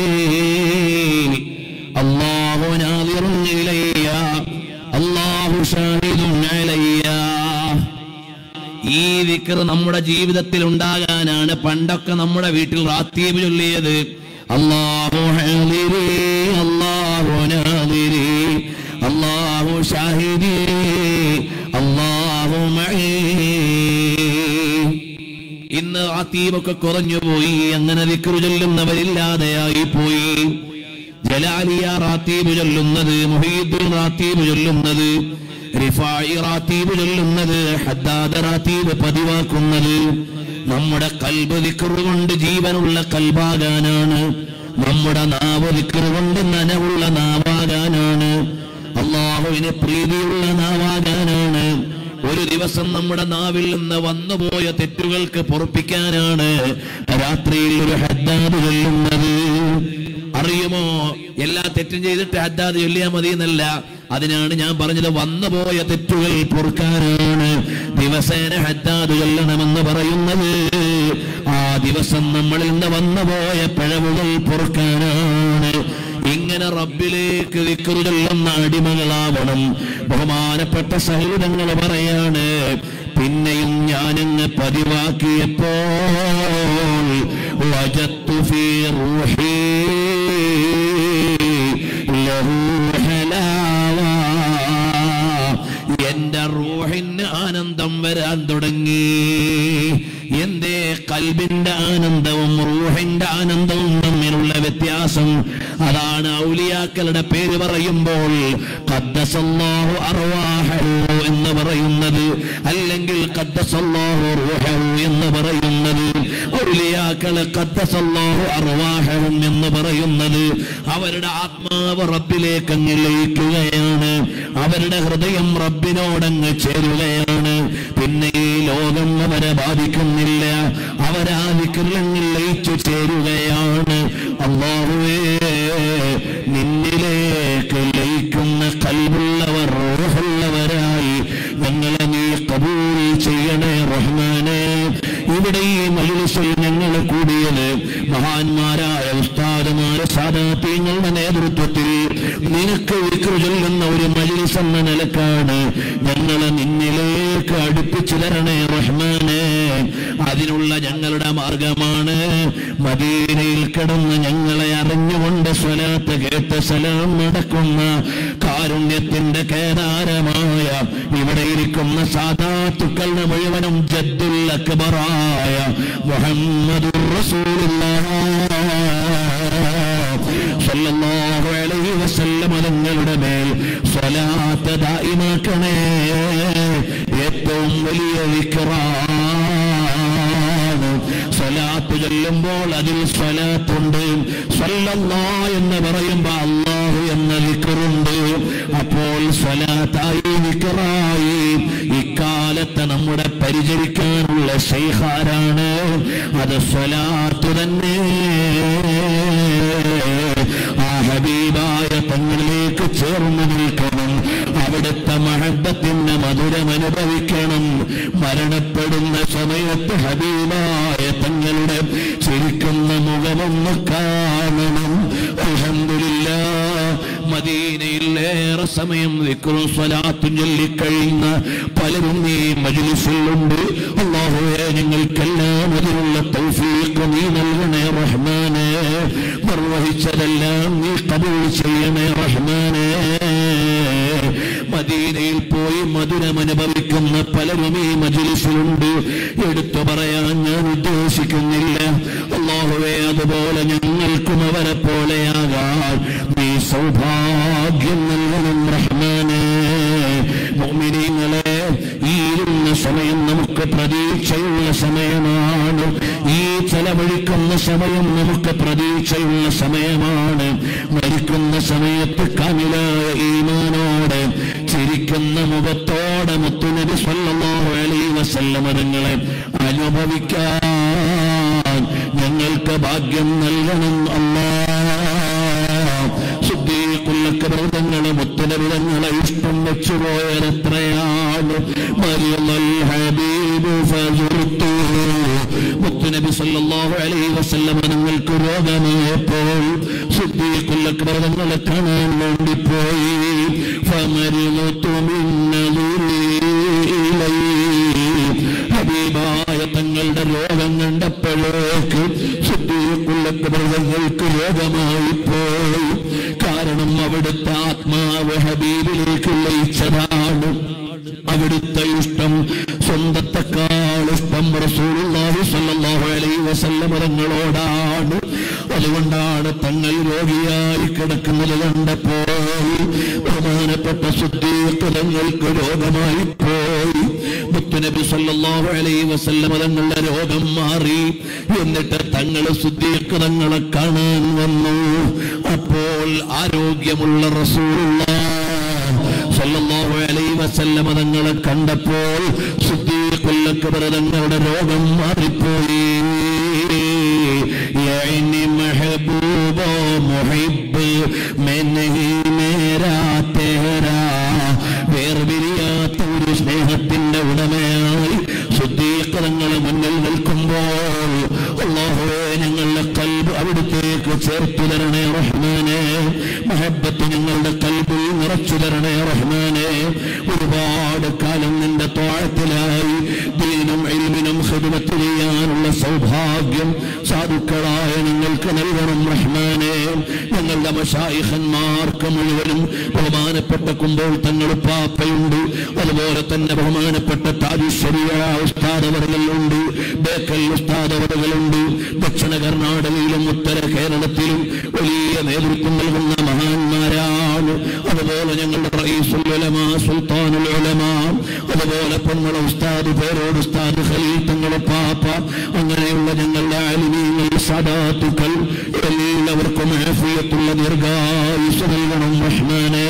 അല്ലാഹു നാദിറുൻ ഇലയ്യ, അല്ലാഹു ഷാഹിദുൻ അലയ്യ. ഈ ദിക്ർ നമ്മുടെ ജീവിതത്തിൽ ഉണ്ടാകാനാണ് പണ്ടൊക്കെ നമ്മുടെ വീട്ടിൽ റാത്തീബ് ചൊല്ലിയത്. അല്ലാഹു ഹാദിരി, അല്ലാഹു നാദിരി, അല്ലാഹു ഷാഹിദി, അല്ലാഹു മഈ. ഇന്ന് റാത്തീബൊക്കെ കുറഞ്ഞുപോയി, അങ്ങനെ ദിക്ർ ചൊല്ലുന്നവരില്ലാതെയായി പോയി. ജലാലിയ റാത്തീബ് ചൊല്ലുന്നത്, മുഹീദ്ദീൻ റാത്തീബ് ചൊല്ലുന്നത്, റിഫായി റാത്തീബ് ചൊല്ലുന്നത്, ഹദ്ദാദ് റാത്തീബ് പതിവാക്കുന്നത് നമ്മുടെ ഖൽബ് ദിക്ർ കൊണ്ട് ജീവനുള്ള ഖൽബാകാനാണ്. നമ്മുടെ നാവ് ദിക്ർ കൊണ്ട് നനവുള്ള നാവാകാനാണ്. അല്ലാഹുവിന് പ്രീതിയുള്ള നാവാകാനാണ്. ഒരു ദിവസം നമ്മുടെ നാവിൽ നിന്ന് വന്നുപോയ തെറ്റുകൾക്ക് പൊറുപ്പിക്കാനാണ് രാത്രിയിൽ ഒരു ഹദ്ദാദ് ചൊല്ലുന്നത്. അറിയുമോ, എല്ലാ തെറ്റും ചെയ്തിട്ട് ഹദ്ദാദ് ചൊല്ലിയാൽ മതി എന്നല്ല. അതിനാണ് ഞാൻ പറഞ്ഞത്, വന്നുപോയ തെറ്റുകൾ പൊറുക്കാനാണ് ദിവസേന ഹദ്ദാദ് ചൊല്ലണമെന്ന് പറയുന്നത്. ആ ദിവസം നമ്മളിൽ നിന്ന് വന്നുപോയ പിഴവുകൾ പൊറുക്കാനാണ്. ഇങ്ങനെ റബ്ബിലേക്ക് ദിക്ർ ചൊല്ലുന്ന അടിമകളാവണം. ബഹുമാനപ്പെട്ട സഹോദരങ്ങൾ പറയാണ്, പിന്നെയും ഞാനങ്ങ് പതിവാക്കിയപ്പോൾ വജത്തു ഫീ റൂഹി ലഹു ഹലാവ, എന്റെ റൂഹിന് ആനന്ദം വരാൻ തുടങ്ങി. എന്തേ? കൽബിന്റെ ആനന്ദവും റൂഹിന്റെ ആനന്ദവും തമ്മിലുള്ള വ്യത്യാസം അതാണ്. ഔലിയാക്കളുടെ പേര് പറയുമ്പോൾ ഖദ്ദസല്ലാഹു അർവാഹഹു എന്ന് പറയുന്നത്, അല്ലെങ്കിൽ ഖദ്ദസല്ലാഹു റൂഹഹു എന്ന് പറയുന്നത്. ഔലിയാക്കളെ ഖദ്ദസല്ലാഹു അർവാഹഹും എന്ന് പറയുന്നത് അവരുടെ ആത്മാവ് റബ്ബിലേക്ക് അങ്ങ് ലയിക്കുകയാണ്, അവരുടെ ഹൃദയം റബ്ബിനോടങ്ങ് ചേരുകയാണ്. പിന്നെ ഈ ലോകം അവരെ ബാധിക്കുന്നില്ല, അവരാ ദിക്റിലങ്ങ് ലയിച്ചു ചേരുകയാണ്. അല്ലാഹുവേ, നിന്നിലേക്ക് ലയിക്കുന്ന ഖൽബുള്ളവർ, റൂഹുള്ളവരായി ഞങ്ങളെ നീ ഖബൂൽ ചെയ്യണേ റഹ്മാനേ. ഇവിടെ ഈ മജ്‌ലിസിൽ ഞങ്ങൾ കൂടിയത് മഹാന്മാരായ ഉസ്താദുമാരെ സാദാത്യങ്ങളുടെ നേതൃത്വത്തിൽ നിനക്ക് ദിക്ർ ചൊല്ലുന്ന ഒരു മജ്‌ലിസ് എന്ന നിലക്കാണ്. ഞങ്ങളെ നിന്നിലേക്ക് അടുപ്പിച്ചു തരണേ റഹ്മാനേ. അതിനുള്ള ഞങ്ങളുടെ മാർഗമാണ് മദീനയിൽ കിടന്ന് ഞങ്ങളെ അറിഞ്ഞുകൊണ്ട് സ്വലാത്ത് കേട്ട് സലാം നടക്കുന്ന കാരുണ്യത്തിന്റെ കേദാരമായ ഇവിടെ ഇരിക്കുന്ന സാദാത്തുക്കളുടെ മുഴുവനും ജദ്ദുൽ അക്ബറായ മുഹമ്മദുർ റസൂലുള്ളാഹ് സ്വല്ലല്ലാഹു അലൈഹി വസല്ലം തങ്ങളുടെ മേൽ സ്വലാത്ത് ദായിമാക്കണേ. ഏറ്റവും വലിയ ദിക്റാണ് സ്വലാത്ത് ചൊല്ലുമ്പോൾ അതിൽ സ്വലാത്തുണ്ട്. സ്വല്ലല്ലാഹ് എന്ന് പറയുമ്പോൾ അല്ലാഹു എന്ന ദിക്റുണ്ട്. അപ്പോൾ സ്വലാത്തായി ദിക്റായി. ഇക്കാലത്ത് നമ്മുടെ പരിചരിക്കാനുള്ള ശൈഖാരാണ്, അത് സ്വലാത്ത് തന്നെ. ആ ഹബീബായ തങ്ങളിലേക്ക് ചേർന്ന് നിൽക്കണം, അവിടുത്തെ മഹബ്ബത്തിന്റെ മധുരം അനുഭവിക്കണം. മരണപ്പെടുന്ന സമയത്ത് ഹബീബായ തങ്ങളുടെ ചിരിക്കുന്ന മുഖമൊന്ന് കാണണം. അൽഹംദുലില്ലാഹ്, മദീനയിൽ ഏറെ സമയം ദിക്റും സ്വലാത്തും ചൊല്ലിക്കഴിഞ്ഞ പലരും ഈ മജ്‌ലിസിലുണ്ട്. അല്ലാഹുവേ, ഞങ്ങൾക്കെല്ലാം അതിനുള്ള തൗഫീഖ് നീ നൽകണേ റഹ്മാനേ. നിർവഹിച്ചതെല്ലാം നീ ഖബൂൽ ചെയ്യണേ റഹ്മാനേ. മദീനയിൽ പോയി മധുരം അനുഭവിക്കുന്ന പലരും ഈ മജ്‌ലിസിലുണ്ട്. എടുത്തു പറയാൻ ഞാൻ ഉദ്ദേശിക്കുന്നില്ല. അല്ലാഹുവേ, അതുപോലെ ഞങ്ങൾക്കും അവരെ പോലെയാകാൻ നീ സൗഭാഗ്യം നൽകണം റഹ്മാനേ. മുഅ്മിനീങ്ങളെ, ഈ ഇരുന്ന സമയം നമുക്ക് പ്രതീക്ഷയുള്ള സമയമാണ്. ഈ ചെലവഴിക്കുന്ന സമയം നമുക്ക് പ്രതീക്ഷയുള്ള സമയമാണ്. മരിക്കുന്ന സമയത്ത് കാമിലായ ഈമാനോടെ ചിരിക്കുന്ന മുഖത്തോടെ മുത്തുനബി സ്വല്ലല്ലാഹു അലൈഹി വസല്ലം തങ്ങളെ അനുഭവിക്കാൻ ഞങ്ങൾക്ക് ഭാഗ്യം നൽകണം അല്ലാഹ്. സിദ്ദീഖുൽ അക്ബർ തങ്ങളെ മുത്തുനബി തങ്ങളെ ഇഷ്ടം വെച്ചുപോയതെത്രയാണ്. മരിയൽ ഹബീബ് ഫസുർത്തുഹു, മുത്തുനബി സ്വല്ലല്ലാഹു അലൈഹി വസല്ലം തങ്ങൾക്ക് രോഗമായപ്പോൾ സിദ്ദീഖുൽ അക്ബർ തങ്ങളെ കാണാൻ വേണ്ടി പോയി. ഫമരിളതു മിൻ നദുരി ഇലൈഹി, ഹബീബായ തങ്ങളുടെ രോഗം കണ്ടപ്പോഴേക്ക് സിദ്ദീഖുൽ അക്ബർ തങ്ങൾക്ക് രോഗമായി പോയി. കാരണം അവിടുത്തെ ആത്മാവ് ഹബീബിലേക്ക് ലയിച്ചതാണ്. അവിടുത്തെ ഇഷ്ടം സ്വന്തത്തെക്കാൾ ഇഷ്ടം റസൂലുള്ളാഹി സ്വല്ലല്ലാഹു അലൈഹി വസല്ലം തങ്ങളോടാണ്. അതുകൊണ്ടാണ് തങ്ങൾ രോഗിയായി കിടക്കുന്നത് കണ്ടപ്പോൾ ബഹുമാനപ്പെട്ട സിദ്ദീഖ് തങ്ങൾക്ക് രോഗമായി പോയി. മുത്തുനബി സ്വല്ലല്ലാഹു അലൈഹി വസല്ലം തങ്ങളുടെ രോഗം മാറി. എന്നിട്ട് തങ്ങൾ സിദ്ദീഖ് തങ്ങളെ കാണാൻ വന്നു. അപ്പോൾ ആരോഗ്യമുള്ള റസൂലുള്ളാഹ് സല്ലല്ലാഹു അലൈഹി വസല്ലം തങ്ങളെ കണ്ടപ്പോൾ സിദ്ദീഖുൽ അക്ബർ തങ്ങളുടെ രോഗം മാറിപ്പോയി. യഅനി മെഹബൂബ മുഹിബ് മെനഹി മേരാ തേരാ, വേർപിരിയാത്ത ഒരു സ്നേഹത്തിന്റെ ഉടമയായി സിദ്ദീഖ് തങ്ങൾ മുന്നിൽ നിൽക്കുമ്പോൾ അല്ലാഹുവേ ഞങ്ങളുടെ ഖൽബ് അവിടുത്തേക്ക് ചേർത്തു തരണേ റഹ്മാനേ, മഹബ്ബത്ത് ഞങ്ങളുടെ ഖൽബിൽ നിറച്ചു തരണേ റഹ്മാനേ. ഒരുപാട് കാലം നിന്റെ ത്വാഅത്തിലായി ദീനും ഇൽമിനും ഖിദ്മത്ത് ചെയ്യാനുള്ള സൗഭാഗ്യം സാധുക്കളായ നിങ്ങൾക്ക് നൽകണം റഹ്മാനേ. ഞങ്ങളുടെ മശായിഖന്മാർക്ക് മുഴുവനും ബഹുമാനപ്പെട്ട കുമ്പോൾ തങ്ങൾ പാപ്പയുണ്ട്, അതുപോലെ തന്നെ ബഹുമാനപ്പെട്ട താജുശ്ശരിയ ഉസ്താദ് അവറുകളുണ്ട്, ബേക്കൽ ഉസ്താദ് അവറുകളുണ്ട്. ദക്ഷിണ കർണാടകയിലും ഉത്തര കേരളത്തിലും വലിയ നേതൃത്വം നൽകുന്ന മഹാന്മാരാണ്. അതുപോലെ ഞങ്ങളുടെ റഈസുൽ ഉലമാ, സുൽത്താനുൽ ഉലമാ, അതുപോലെ പൊന്മള ഉസ്താദ്, പേരോട് ഉസ്താദ്, ഖലീൽ തങ്ങളുടെ പാപ്പ, അങ്ങനെയുള്ള ഞങ്ങളുടെ ആലിമീങ്ങൾ, സദാത്തുക്കൾ എല്ലാവർക്കും ആഫിയത്തുള്ള ദീർഘായുസ്സ് നൽകണം റഹ്മാനേ.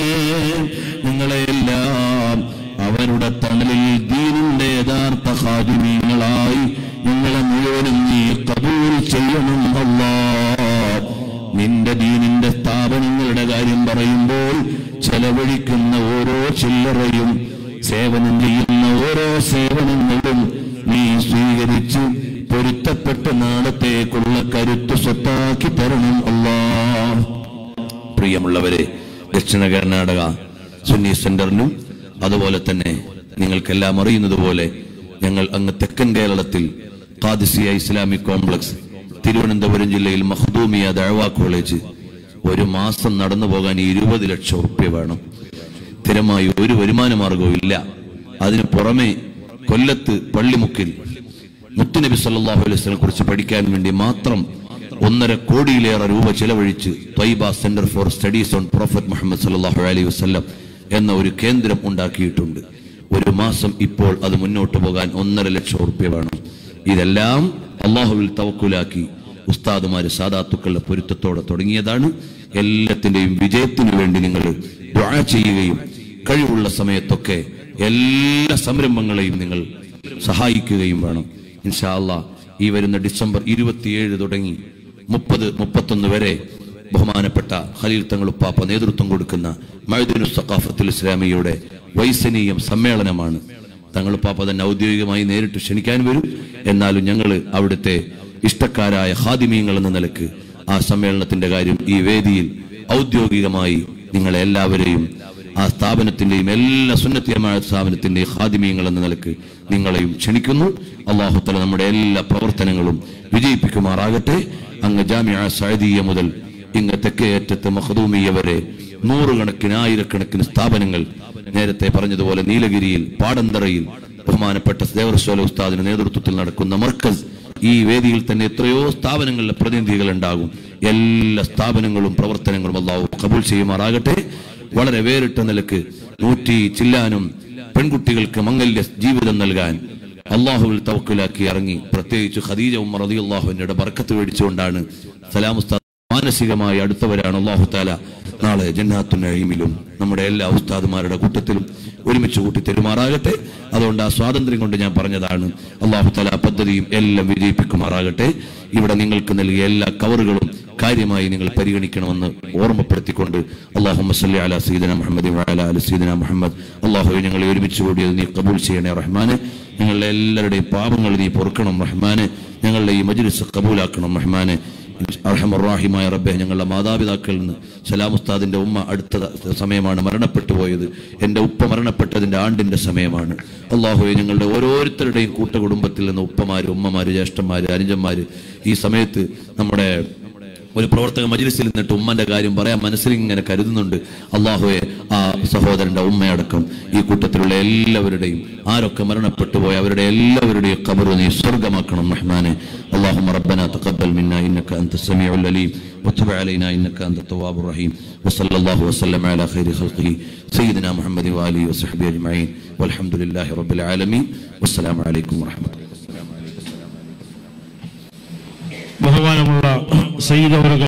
നിങ്ങളെല്ലാം അവരുടെ തണലിൽ ദീനിന്റെ യഥാർത്ഥ ഖാദിമീങ്ങളായി ഞങ്ങളെ മുഴുവനും നീ ഖബൂൽ ചെയ്യണം അല്ലാഹ്. നിന്റെ ദീനിന്റെ സ്ഥാപനങ്ങളുടെ കാര്യം പറയുമ്പോൾ ചെലവഴിക്കുന്ന ഓരോ ചില്ലറയും സേവനം ചെയ്യുന്ന ഓരോ സേവനങ്ങളും നീ സ്വീകരിച്ച് പൊരുത്തപ്പെട്ട് നാളത്തേക്കുള്ള കരുത്ത് സ്വത്താക്കി തരണം അല്ലാഹ്. പ്രിയമുള്ളവരെ, ദക്ഷിണ കർണാടക സുന്നി സെന്ററിനും അതുപോലെ തന്നെ നിങ്ങൾക്കെല്ലാം അറിയുന്നത് പോലെ ഞങ്ങൾ അങ്ങ് തെക്കൻ കേരളത്തിൽ ഖാദിസിയ ഇസ്ലാമിക് കോംപ്ലക്സ്, തിരുവനന്തപുരം ജില്ലയിൽ മഖ്ദൂമിയ ദഅവ കോളേജ്, ഒരു മാസം നടന്നു പോകാൻ 20 ലക്ഷം റുപ്യ വേണം. സ്ഥിരമായി ഒരു വരുമാന മാർഗവും ഇല്ല. അതിനു പുറമെ കൊല്ലത്ത് പള്ളിമുക്കിൽ മുത്തുനബി സല്ലല്ലാഹു അലൈഹി വസല്ലം കുറിച്ച് പഠിക്കാൻ വേണ്ടി മാത്രം 1.5 കോടിയിലേറെ രൂപ ചെലവഴിച്ച് Thwaiba centre for studies on prophet Muhammad സല്ലല്ലാഹു അലൈഹി വസല്ലം എന്ന ഒരു കേന്ദ്രം ഉണ്ടാക്കിയിട്ടുണ്ട്. ഒരു മാസം ഇപ്പോൾ അത് മുന്നോട്ട് പോകാൻ 1.5 ലക്ഷം റുപ്യ വേണം. ഇതെല്ലാം അല്ലാഹുവിൽ തവക്കുലാക്കി ഉസ്താദുമാര് സാദാത്തുക്കളുടെ പൊരുത്തത്തോടെ തുടങ്ങിയതാണ്. എല്ലാത്തിന്റെയും വിജയത്തിനു വേണ്ടി നിങ്ങൾ ദുആ ചെയ്യുകയും കഴിവുള്ള സമയത്തൊക്കെ എല്ലാ സംരംഭങ്ങളെയും നിങ്ങൾ സഹായിക്കുകയും വേണം. ഇൻഷാ അല്ലാഹ് ഈ വരുന്ന ഡിസംബർ 27 തുടങ്ങി 30-31 വരെ ബഹുമാനപ്പെട്ട ഖലീൽ തങ്ങൾ ഉപ്പാപ്പ നേതൃത്വം കൊടുക്കുന്ന മഅ്ദിനുസ് സഖാഫത്തുൽ ഇസ്ലാമിയയുടെ വൈസനീയം സമ്മേളനമാണ്. തങ്ങൾ ഉപ്പാപ്പ തന്നെ ഔദ്യോഗികമായി നേരിട്ട് ക്ഷണിക്കാൻ വരും. എന്നാലും ഞങ്ങൾ അവിടുത്തെ ഇഷ്ടക്കാരായ ഖാദിമീങ്ങൾ എന്ന നിലക്ക് ആ സമ്മേളനത്തിന്റെ കാര്യം ഈ വേദിയിൽ ഔദ്യോഗികമായി നിങ്ങളെ എല്ലാവരെയും ആ സ്ഥാപനത്തിന്റെയും എല്ലാ സുന്നത്തി ജമാഅത്ത് സ്ഥാപനത്തിന്റെയും ഖാദിമീങ്ങൾ എന്ന നിലക്ക് നിങ്ങളെയും ക്ഷണിക്കുന്നു. അല്ലാഹു തആല നമ്മുടെ എല്ലാ പ്രവർത്തനങ്ങളും വിജയിപ്പിക്കുമാറാകട്ടെ. അങ്ങ് ജാമിഅ സഅദിയ്യ മുതൽ ഇങ്ങ് തെക്കേയറ്റത്ത് മഖ്ദൂമിയ്യ വരെ 100 കണക്കിന് 1000 സ്ഥാപനങ്ങൾ, നേരത്തെ പറഞ്ഞതുപോലെ നീലഗിരിയിൽ പാടന്തറയിൽ ബഹുമാനപ്പെട്ട ദേവർശോല ഉസ്താദിന്റെ നേതൃത്വത്തിൽ നടക്കുന്ന മർക്കസ്, ഈ വേദിയിൽ തന്നെ എത്രയോ സ്ഥാപനങ്ങളിലെ പ്രതിനിധികൾ ഉണ്ടാകും. എല്ലാ സ്ഥാപനങ്ങളും പ്രവർത്തനങ്ങളും അല്ലാഹു ഖബൂൽ ചെയ്യുമാറാകട്ടെ. വളരെ വേറിട്ട നിലക്ക് 100 ചില്ലാനും പെൺകുട്ടികൾക്ക് മംഗല്യ ജീവിതം നൽകാൻ അല്ലാഹുവിൽ തവക്കുലാക്കി ഇറങ്ങി. പ്രത്യേകിച്ച് ഖദീജ ഉമ്മ റളിയല്ലാഹു അൻഹയുടെ ബർക്കത്ത് മേടിച്ചുകൊണ്ടാണ് സലാം ഉസ്താദ് മാനസികമായി അടുത്തവരാണ്. അല്ലാഹു തആല നാളെ ജന്നാത്തുൽ നഈമിലും നമ്മുടെ എല്ലാ ഉസ്താദുമാരുടെ കൂട്ടത്തിലും ഒരുമിച്ച് കൂട്ടി തെരുമാറാകട്ടെ. അതുകൊണ്ട് ആ സ്വാതന്ത്ര്യം കൊണ്ട് ഞാൻ പറഞ്ഞതാണ്. അല്ലാഹു തആല പദ്ധതിയും എല്ലാം വിജയിപ്പിക്കുമാറാകട്ടെ. ഇവിടെ നിങ്ങൾക്ക് നൽകിയ എല്ലാ കവറുകളും കാര്യമായി നിങ്ങൾ പരിഗണിക്കണമെന്ന് ഓർമ്മപ്പെടുത്തിക്കൊണ്ട് അല്ലാഹുമ്മ സ്വല്ലി അലാ സയ്യിദിനാ മുഹമ്മദ് വഅലാ ആലി സയ്യിദിനാ മുഹമ്മദ്. അല്ലാഹുവേ, ഞങ്ങളെ ഒരുമിച്ച് കൂടിയത് നീ കബൂൽ ചെയ്യണേ റഹ്മാനെ. ഞങ്ങളുടെ എല്ലാവരുടെയും പാപങ്ങൾ നീ പൊറുക്കണം റഹ്മാനെ. ഞങ്ങളുടെ ഈ മജ്ലിസ് കബൂലാക്കണം റഹ്മാനെ. അർഹമർ-റഹീമായ റബ്ബേ, ഞങ്ങളുടെ മാതാപിതാക്കളിൽ നിന്ന് സലാം ഉസ്താദിന്റെ ഉമ്മ അടുത്ത സമയമാണ് മരണപ്പെട്ടു പോയത്. എൻ്റെ ഉപ്പ മരണപ്പെട്ടതിൻ്റെ ആണ്ടിന്റെ സമയമാണ്. അല്ലാഹുവേ, ഞങ്ങളുടെ ഓരോരുത്തരുടെയും കൂട്ടുകുടുംബത്തിൽ നിന്ന് ഉപ്പമാര്, ഉമ്മമാര്, ജ്യേഷ്ഠന്മാര്, അനുജന്മാര് ഈ സമയത്ത് നമ്മുടെ ഒരു പ്രവർത്തക മജ്ലിസിൽ നിന്നിട്ട് ഉമ്മന്റെ കാര്യം പറയാൻ മനസ്സിൽ ഇങ്ങനെ കരുതുന്നുണ്ട്. അല്ലാഹുവേ, ആ സഹോദരന്റെ ഉമ്മയടക്കം ഈ കൂട്ടത്തിലുള്ള എല്ലാവരുടെയും ആരൊക്കെ മരണപ്പെട്ടു പോയ അവരുടെ എല്ലാവരുടെയും ഖബർ നീ സ്വർഗ്ഗമാക്കണം റഹ്മാനെ. അല്ലാഹുമ്മ റബ്ബനാ തഖബ്ബൽ മിന്നാ ഇന്നക അൻതസ് സമീഉൽ അലീം വതുബ് അലൈനാ ഇന്നക അൻതത് തവ്വാബുർ റഹീം. വസല്ലല്ലാഹു വസല്ലമ അലാ ഖൈരി ഖൽഖിഹി സയ്യിദിനാ മുഹമ്മദ് വആലിഹി വസഹ്ബിഹി അജ്മഈൻ വൽഹംദുലില്ലാഹി റബ്ബിൽ ആലമീൻ. വസ്സലാമു അലൈക്കും വറഹ്മത്തുള്ളാഹി. ബഹുമാനമുള്ള സയ്യിദ് അവറുകൾ